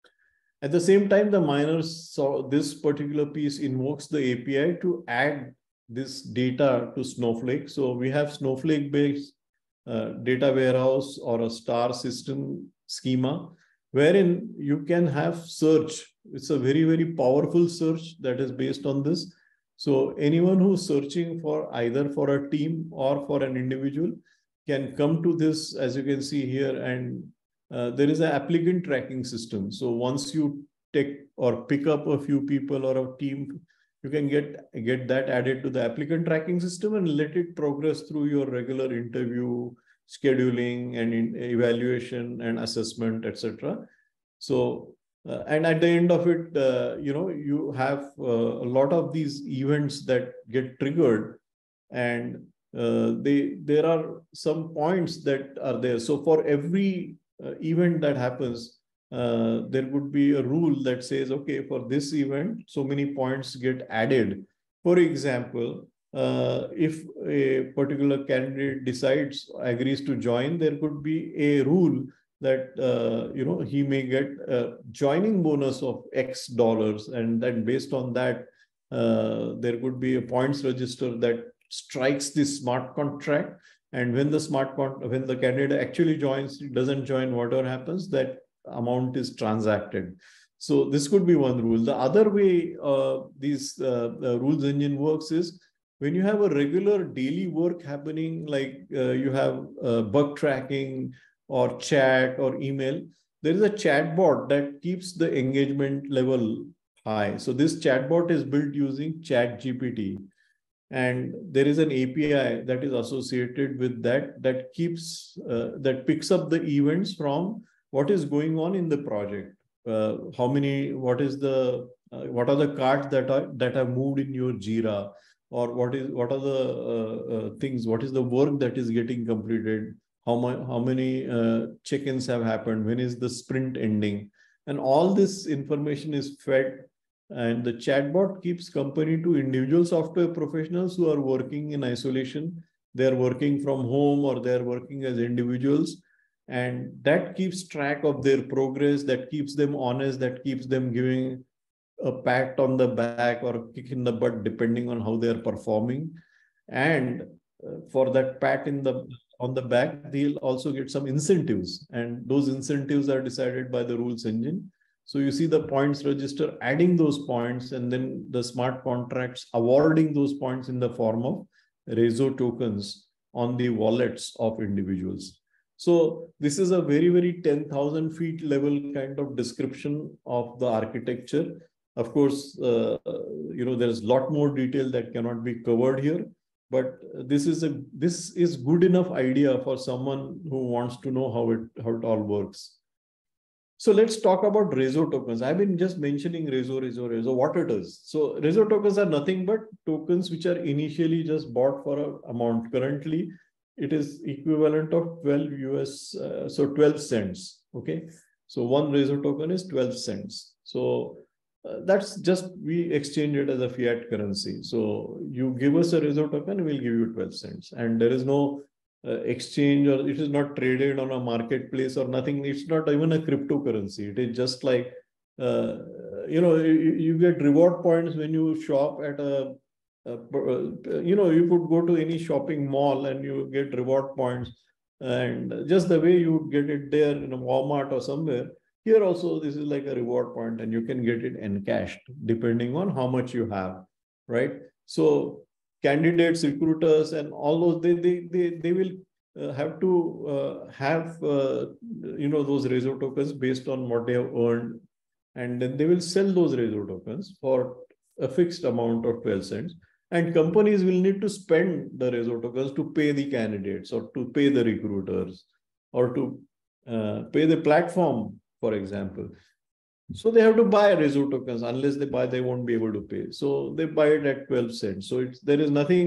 At the same time, the miner saw this particular piece invokes the A P I to add this data to Snowflake. So we have Snowflake-based uh, data warehouse or a star system schema, wherein you can have search. It's a very, very powerful search that is based on this. So anyone who's searching for either for a team or for an individual can come to this, as you can see here, and Uh, there is an applicant tracking system. So once you take or pick up a few people or a team, you can get, get that added to the applicant tracking system and let it progress through your regular interview, scheduling and in evaluation and assessment, et cetera. So, uh, and at the end of it, uh, you know, you have uh, a lot of these events that get triggered and uh, they, there are some points that are there. So for every uh, event that happens, uh, there would be a rule that says, okay, for this event, so many points get added. For example, uh, if a particular candidate decides, agrees to join, there could be a rule that, uh, you know, he may get a joining bonus of X dollars. And then based on that, uh, there could be a points register that strikes this smart contract. And when the smart con when the candidate actually joins, doesn't join, whatever happens, that amount is transacted. So this could be one rule. The other way uh, these uh, the rules engine works is when you have a regular daily work happening, like uh, you have uh, bug tracking or chat or email, there is a chatbot that keeps the engagement level high. So this chatbot is built using Chat G P T. And there is an A P I that is associated with that, that keeps, uh, that picks up the events from what is going on in the project. Uh, how many, what is the, uh, what are the cards that are, that have moved in your Jira, or what is, what are the uh, uh, things, what is the work that is getting completed, how, my, how many uh, check-ins have happened, when is the sprint ending. And all this information is fed. And the chatbot keeps company to individual software professionals who are working in isolation. They're working from home or they're working as individuals. And that keeps track of their progress, that keeps them honest, that keeps them giving a pat on the back or a kick in the butt, depending on how they're performing. And for that pat in the on the back, they'll also get some incentives. And those incentives are decided by the rules engine. So you see the points register adding those points, and then the smart contracts awarding those points in the form of Rezo tokens on the wallets of individuals. So this is a very, very ten thousand feet level kind of description of the architecture. Of course, uh, you know, there's a lot more detail that cannot be covered here, but this is a this is good enough idea for someone who wants to know how it how it all works. So let's talk about Rezo tokens. I've been just mentioning Rezo, Rezo, Rezo, what it is. So Rezo tokens are nothing but tokens which are initially just bought for an amount. Currently, it is equivalent of twelve U S, uh, so twelve cents. Okay. So one Rezo token is twelve cents. So uh, that's just, we exchange it as a fiat currency. So you give us a Rezo token, we'll give you twelve cents. And there is no Uh, exchange, or it is not traded on a marketplace or nothing. It's not even a cryptocurrency. It is just like, uh, you know, you, you get reward points when you shop at a, a, you know, you could go to any shopping mall and you get reward points, and just the way you get it there in a Walmart or somewhere. Here also, this is like a reward point, and you can get it encashed depending on how much you have, right? So candidates, recruiters, and all those, they they they, they will uh, have to uh, have uh, you know, those Rezo tokens based on what they have earned, and then they will sell those Rezo tokens for a fixed amount of twelve cents. And companies will need to spend the Rezo tokens to pay the candidates, or to pay the recruiters, or to uh, pay the platform, for example. So they have to buy Rezo tokens. Unless they buy, they won't be able to pay. So they buy it at twelve cents. So it's, there is nothing,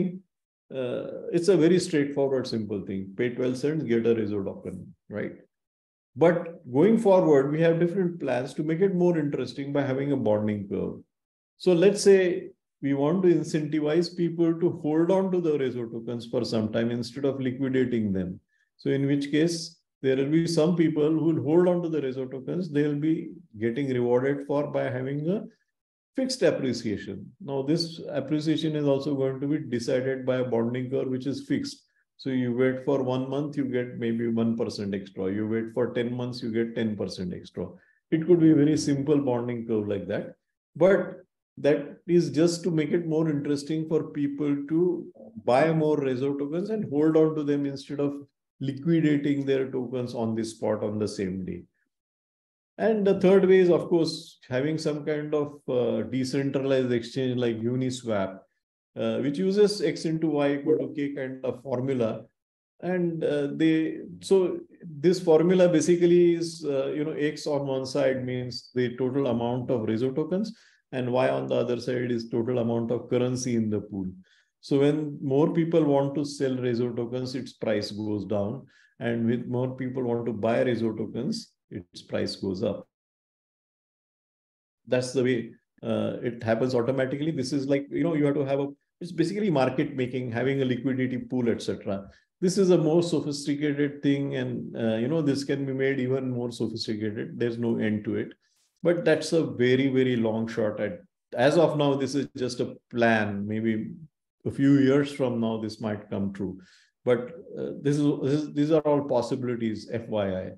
uh, it's a very straightforward, simple thing. Pay twelve cents, get a Rezo token, right? But going forward, we have different plans to make it more interesting by having a bonding curve. So let's say we want to incentivize people to hold on to the Rezo tokens for some time instead of liquidating them. So in which case, there will be some people who will hold on to the Rezo tokens. They will be getting rewarded for by having a fixed appreciation. Now, this appreciation is also going to be decided by a bonding curve, which is fixed. So you wait for one month, you get maybe one percent extra. You wait for ten months, you get ten percent extra. It could be a very simple bonding curve like that. But that is just to make it more interesting for people to buy more Rezo tokens and hold on to them instead of liquidating their tokens on the spot on the same day. And the third way is, of course, having some kind of uh, decentralized exchange like Uniswap, uh, which uses X into Y equal to K kind of formula. And uh, they, so this formula basically is, uh, you know, X on one side means the total amount of Rezo tokens, and Y on the other side is total amount of currency in the pool. So when more people want to sell Rezo tokens, its price goes down. And with more people want to buy Rezo tokens, its price goes up. That's the way uh, it happens automatically. This is like, you know, you have to have a, it's basically market making, having a liquidity pool, et cetera. This is a more sophisticated thing. And, uh, you know, this can be made even more sophisticated. There's no end to it. But that's a very, very long shot. At, as of now, this is just a plan. Maybe a few years from now, this might come true. But uh, this is, this is these are all possibilities, F Y I.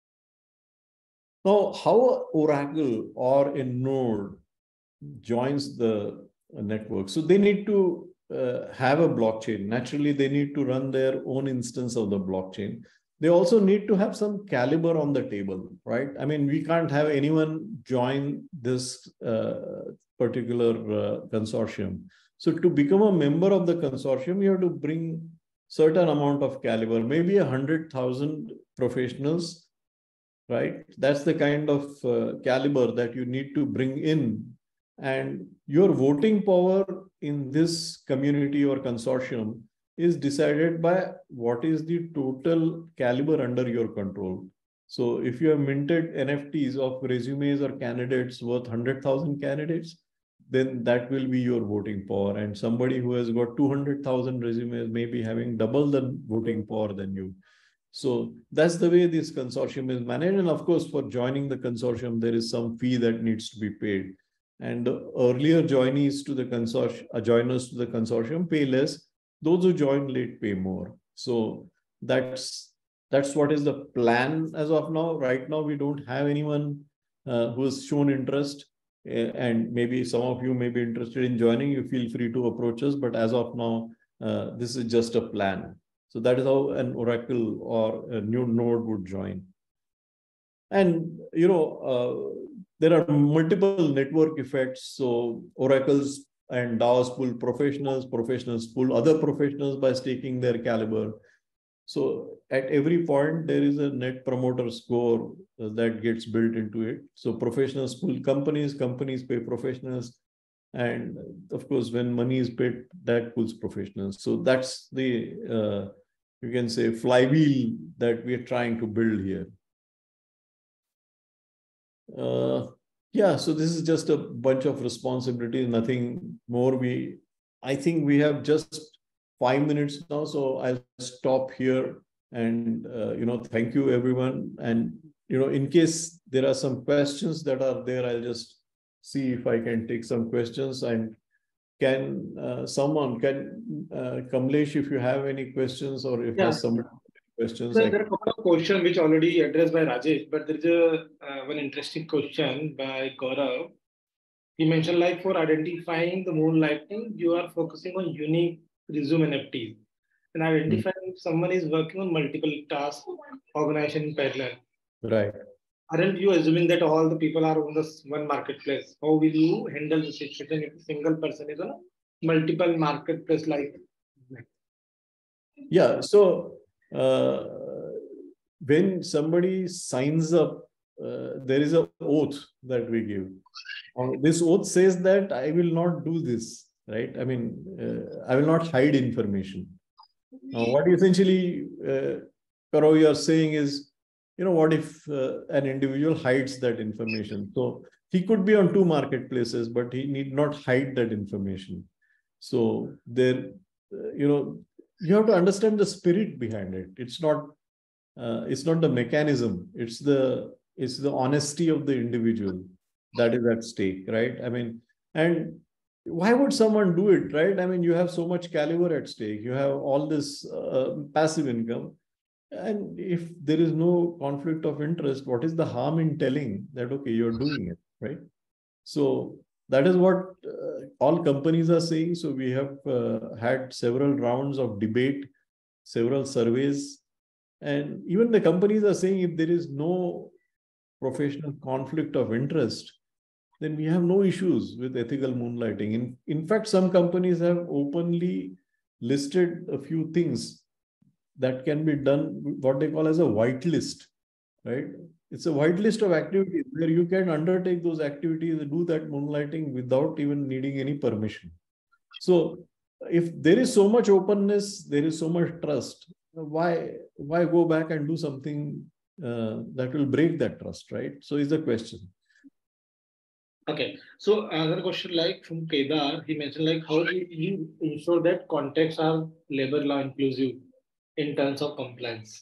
Now, how an oracle or a node joins the network? So they need to uh, have a blockchain. Naturally, they need to run their own instance of the blockchain. They also need to have some caliber on the table, right? I mean, we can't have anyone join this uh, particular uh, consortium. So to become a member of the consortium, you have to bring certain amount of caliber, maybe a hundred thousand professionals, right? That's the kind of uh, caliber that you need to bring in. And your voting power in this community or consortium is decided by what is the total caliber under your control. So if you have minted N F Ts of resumes or candidates worth one hundred thousand candidates, then that will be your voting power. And somebody who has got two hundred thousand resumes may be having double the voting power than you. So that's the way this consortium is managed. And of course, for joining the consortium, there is some fee that needs to be paid. And earlier joinees to the consortium, uh, joiners to the consortium pay less. Those who join late pay more. So that's that's what is the plan as of now. Right now, we don't have anyone uh, who has shown interest. Uh, and maybe some of you may be interested in joining. You feel free to approach us. But as of now, uh, this is just a plan. So that is how an oracle or a new node would join. And, you know, uh, there are multiple network effects. So oracles and DAOs pull professionals, professionals pull other professionals by staking their caliber. So at every point, there is a net promoter score that gets built into it. So professionals pull companies, companies pay professionals. And of course, when money is paid, that pulls professionals. So that's the, uh, you can say, flywheel that we are trying to build here. Uh, yeah, so this is just a bunch of responsibilities, nothing more. We, I think we have just five minutes now, so I'll stop here. And, uh, you know, thank you, everyone. And, you know, in case there are some questions that are there, I'll just see if I can take some questions. And can uh, someone, can uh, Kamlesh, if you have any questions, or if Yeah. there's some questions. So I... there are a couple of questions which already addressed by Rajesh, but there is a uh, one interesting question by Gaurav. He mentioned, like, for identifying the moonlighting, you are focusing on unique resume N F Ts. And identifying mm-hmm. if someone is working on multiple tasks, organization in parallel. Right. Aren't you assuming that all the people are on this one marketplace? How will you handle the situation if a single person is on multiple marketplace like? Yeah. So uh, when somebody signs up, uh, there is an oath that we give. Uh, this oath says that I will not do this, right? I mean, uh, I will not hide information. Now, what essentially, uh, Karo, you are saying is, you know, what if uh, an individual hides that information? So he could be on two marketplaces, but he need not hide that information. So there, uh, you know, you have to understand the spirit behind it. It's not, uh, it's not the mechanism. It's the, it's the honesty of the individual that is at stake, right? I mean, and why would someone do it, right? I mean, you have so much caliber at stake. You have all this uh, passive income. And if there is no conflict of interest, what is the harm in telling that, okay, you're doing it, right? So that is what uh, all companies are saying. So we have uh, had several rounds of debate, several surveys, and even the companies are saying if there is no professional conflict of interest, then we have no issues with ethical moonlighting. In, in fact, some companies have openly listed a few things that can be done, what they call as a whitelist, right? It's a whitelist of activities where you can undertake those activities, do that moonlighting without even needing any permission. So if there is so much openness, there is so much trust, why, why go back and do something uh, that will break that trust, right? So is the question. Okay. So another question like from Kedar, he mentioned like how do you ensure that contracts are labor law inclusive in terms of compliance?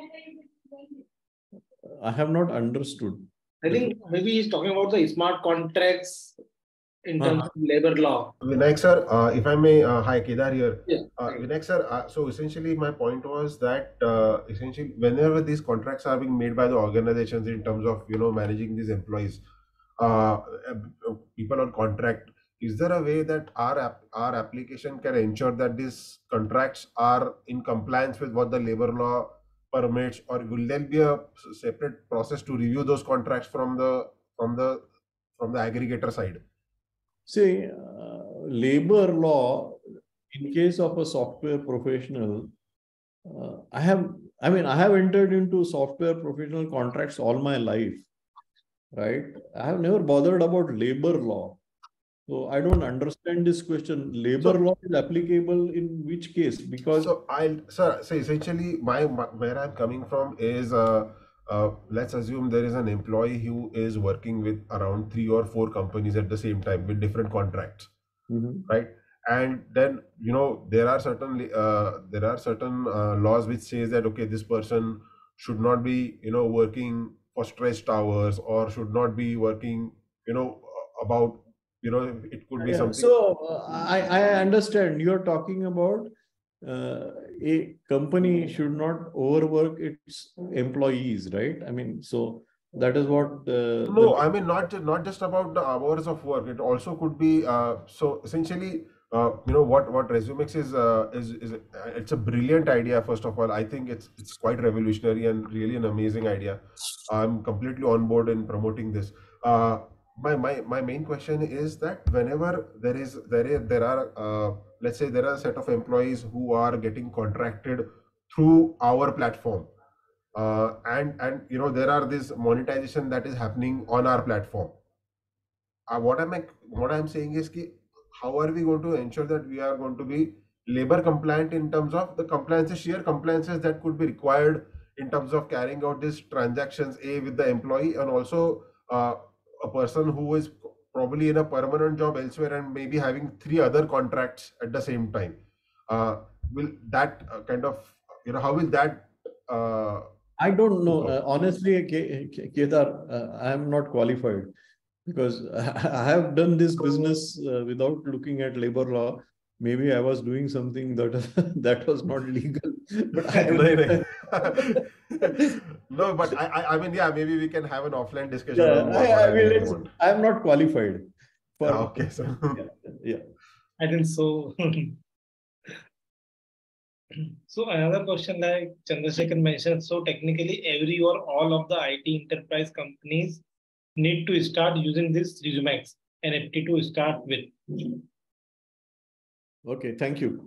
I have not understood. I think maybe he's talking about the smart contracts in terms Uh-huh. of labor law. Vinayak sir, uh, if I may, uh, hi Kedar here. Yeah. Uh, Vinayak sir, uh, so essentially my point was that uh, essentially whenever these contracts are being made by the organizations in terms of you know managing these employees, uh, uh, people on contract, is there a way that our app, our application can ensure that these contracts are in compliance with what the labor law permits, or will there be a separate process to review those contracts from the from the from the aggregator side? See, uh, labor law, in case of a software professional, uh, I have, I mean, I have entered into software professional contracts all my life, right? I have never bothered about labor law. So I don't understand this question. Labor So- law is applicable in which case? Because So I'll so, so essentially my, my where I'm coming from is uh, uh, let's assume there is an employee who is working with around three or four companies at the same time with different contracts, Mhm. right? And then you know there are certain uh, there are certain uh, laws which says that okay, this person should not be you know working for stretched hours or should not be working you know about you know it could be Yeah, something. so uh, I, I understand you're talking about uh, a company should not overwork its employees, right? I mean, so that is what uh, No, the I mean not ju- not just about the hours of work. It also could be uh, so essentially. Uh, you know what what Rezoomex is uh, is is uh, it's a brilliant idea. First of all, I think it's it's quite revolutionary and really an amazing idea. I'm completely on board in promoting this. Uh, my my my main question is that whenever there is there is there are uh, let's say there are a set of employees who are getting contracted through our platform, uh, and and you know there are this monetization that is happening on our platform. Uh, what am I what I'm saying is ki, how are we going to ensure that we are going to be labor compliant in terms of the compliances, sheer compliances that could be required in terms of carrying out these transactions a with the employee, and also uh, a person who is probably in a permanent job elsewhere and maybe having three other contracts at the same time. Uh, will that uh, kind of you know how will that uh, I don't know. work? Uh, honestly, Ke- Ke- Kedar, uh, I am not qualified because I have done this business uh, without looking at labor law. Maybe I was doing something that that was not legal, but I have. No, no. No, but I, I, I mean, yeah, maybe we can have an offline discussion Yeah, on I, what, what I I mean, really let's, want. I am not qualified Yeah, for. okay, so Yeah, yeah. I think so. So another question like Chandrasekhar mentioned, so technically every or all of the I T enterprise companies need to start using this Rezoomex N F T to start with. Okay, thank you.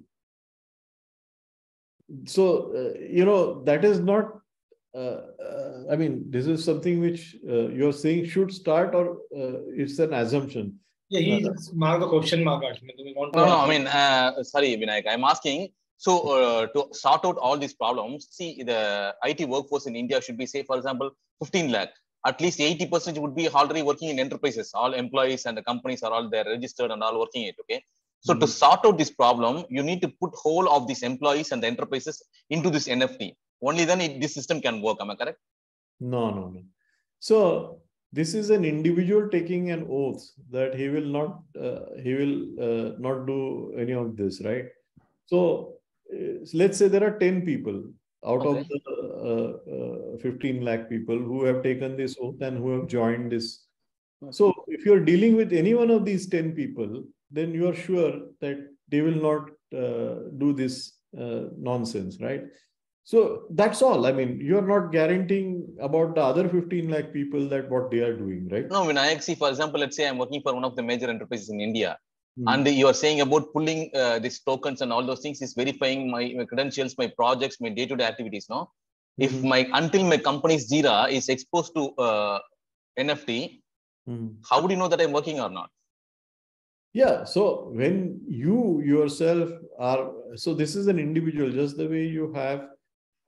So, uh, you know, that is not, uh, uh, I mean, this is something which uh, you're saying should start, or uh, it's an assumption. Yeah, he Uh, just marked the question mark. Ashmi. Do we want to No, no, ask? I mean, uh, sorry, Vinayak, I'm asking. So, uh, to sort out all these problems, see, the I T workforce in India should be, say, for example, fifteen lakh. At least eighty percent would be already working in enterprises. All employees and the companies are all there registered and all working it. Okay. So, Mhm. to sort out this problem, you need to put whole of these employees and the enterprises into this N F T. Only then it, this system can work. Am I correct? No, no, no. So this is an individual taking an oath that he will not, uh, he will uh, not do any of this, right? So uh, let's say there are ten people out Okay. of the uh, uh, fifteen lakh people who have taken this oath and who have joined this. So if you're dealing with any one of these ten people, then you are sure that they will not uh, do this uh, nonsense, right? So that's all. I mean, you're not guaranteeing about the other fifteen lakh people that what they are doing, right? No, Vinayak, see, for example, let's say I'm working for one of the major enterprises in India. Hmm. And you are saying about pulling uh, these tokens and all those things is verifying my, my credentials, my projects, my day-to-day activities. No, if Mhm. my until my company's Jira is exposed to uh, N F T, Mhm. how would you know that I'm working or not? Yeah. So when you yourself are, so this is an individual, just the way you have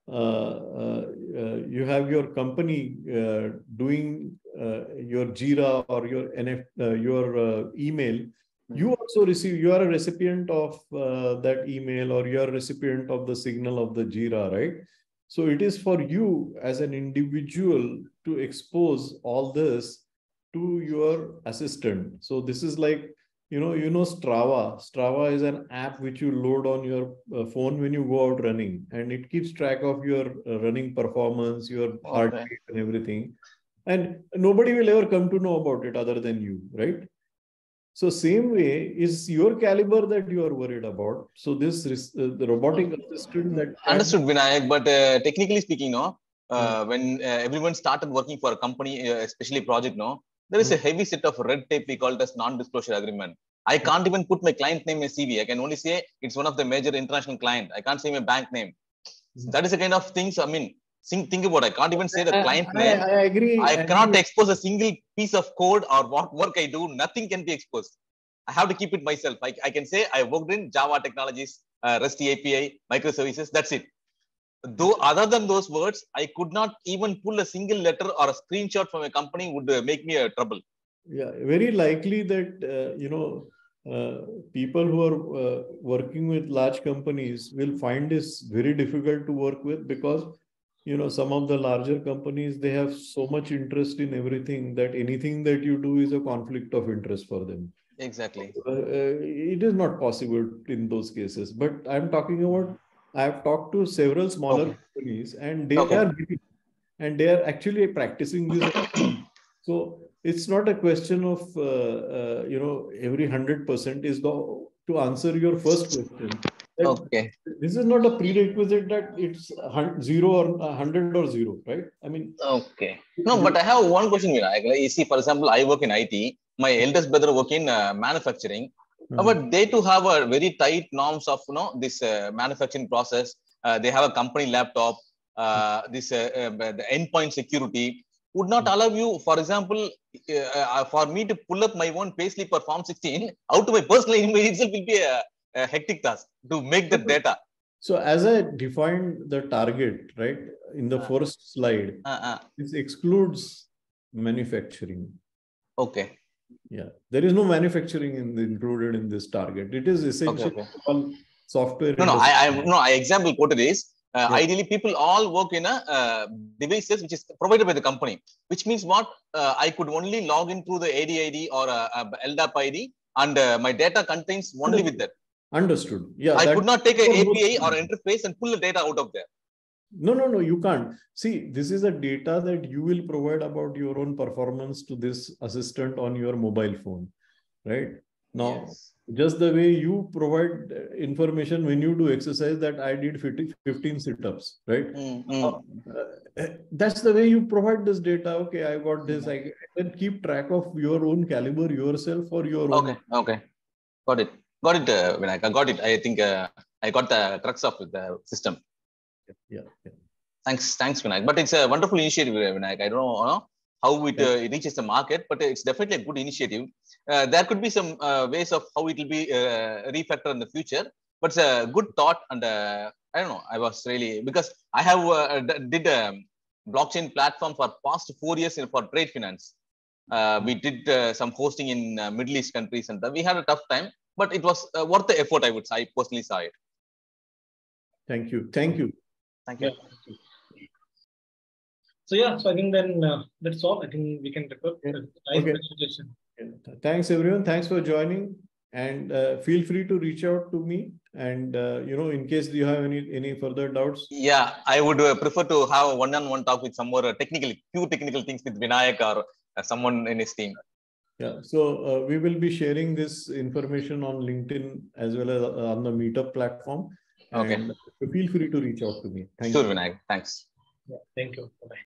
uh, uh, uh, you have your company uh, doing uh, your Jira or your N F, uh, your uh, email, you also receive, you are a recipient of uh, that email, or you are a recipient of the signal of the Jira, right? So it is for you as an individual to expose all this to your assistant. So this is like, you know, you know, Strava. Strava is an app which you load on your uh, phone when you go out running, and it keeps track of your uh, running performance, your heart Okay. rate and everything. And nobody will ever come to know about it other than you, right? So same way is your caliber that you are worried about. So this is uh, the robotic assistant that Understood, Vinayak. But uh, technically speaking, no, uh, Hmm. when uh, everyone started working for a company, uh, especially project, no, there is a heavy set of red tape we call it as non-disclosure agreement. I can't even put my client name in C V. I can only say it's one of the major international client. I can't say my bank name. So that is the kind of things. I mean, think, think about it. I can't even say the I, client I, name. I agree. I I cannot agree. expose a single piece of code or what work I do. Nothing can be exposed. I have to keep it myself. I, I can say I worked in Java technologies, uh, REST A P I, microservices. That's it. Though other than those words, I could not even pull a single letter or a screenshot from a company would uh, make me a trouble. Yeah, very likely that, uh, you know, uh, people who are uh, working with large companies will find this very difficult to work with, because, you know, some of the larger companies, they have so much interest in everything that anything that you do is a conflict of interest for them. Exactly. Uh, uh, it is not possible in those cases. But I'm talking about, I've talked to several smaller Okay. companies, and they Okay. are and they are actually practicing this. So it's not a question of uh, uh, you know, every hundred percent is the to answer your first question. That Okay. this is not a prerequisite that it's zero or hundred or zero, right? I mean, Okay. No, but I have one question, Vinayak. Like, you see, for example, I work in I T. My eldest brother work in uh, manufacturing. Uh, uh, but they too have a very tight norms of, you know, this uh, manufacturing process. Uh, they have a company laptop. Uh, this uh, uh, the endpoint security would not allow you, for example, uh, uh, for me to pull up my own payslip or Form sixteen out to my personal email itself will be a, a hectic task to make the data. so as I defined the target, right, in the Uh, first slide, uh, uh, this excludes manufacturing. okay. Yeah, there is no manufacturing in the, included in this target. It is Okay. essentially Okay. all software No, no, I, industry. I no, I example quoted is uh, Yeah. ideally people all work in a uh, devices which is provided by the company, which means what uh, I could only log in through the A D I D or a, a L D A P I D, and uh, my data contains only with that. Understood. Yeah, I that could not take a for both. A P I or interface and pull the data out of there. No, no, no, you can't. See, this is a data that you will provide about your own performance to this assistant on your mobile phone, right? Now, Yes. just the way you provide information when you do exercise that I did fifteen sit-ups, right? Mm, Uh, mm. that's the way you provide this data. Okay, I got this. Mm. I can keep track of your own caliber yourself for your own. Okay, okay, got it, got it, uh, Vinayak. I got it. I think uh, I got the crux of the system. Yeah, yeah. Thanks, thanks, Vinayak. But it's a wonderful initiative, Vinayak. I don't know how it, uh, it reaches the market, but it's definitely a good initiative. Uh, there could be some uh, ways of how it will be uh, refactored in the future, but it's a good thought. And uh, I don't know, I was really, because I have uh, did a blockchain platform for past four years in, for trade finance. Uh, we did uh, some hosting in uh, Middle East countries, and we had a tough time, but it was uh, worth the effort. I would say, I personally saw it. Thank you. Thank you. Thank you. Yeah. So yeah, so I think then uh, that's all. I think we can record. Yeah. Nice Okay. presentation. Thanks everyone. Thanks for joining, and uh, feel free to reach out to me. And uh, you know, in case you have any any further doubts. Yeah, I would uh, prefer to have a one-on-one talk with some more uh, technical, few technical things with Vinayak or uh, someone in his team. Yeah, so uh, we will be sharing this information on LinkedIn as well as uh, on the meetup platform. Okay. And feel free to reach out to me. Thank Sure, you. Vinayak. Thanks. Yeah, thank you. Bye.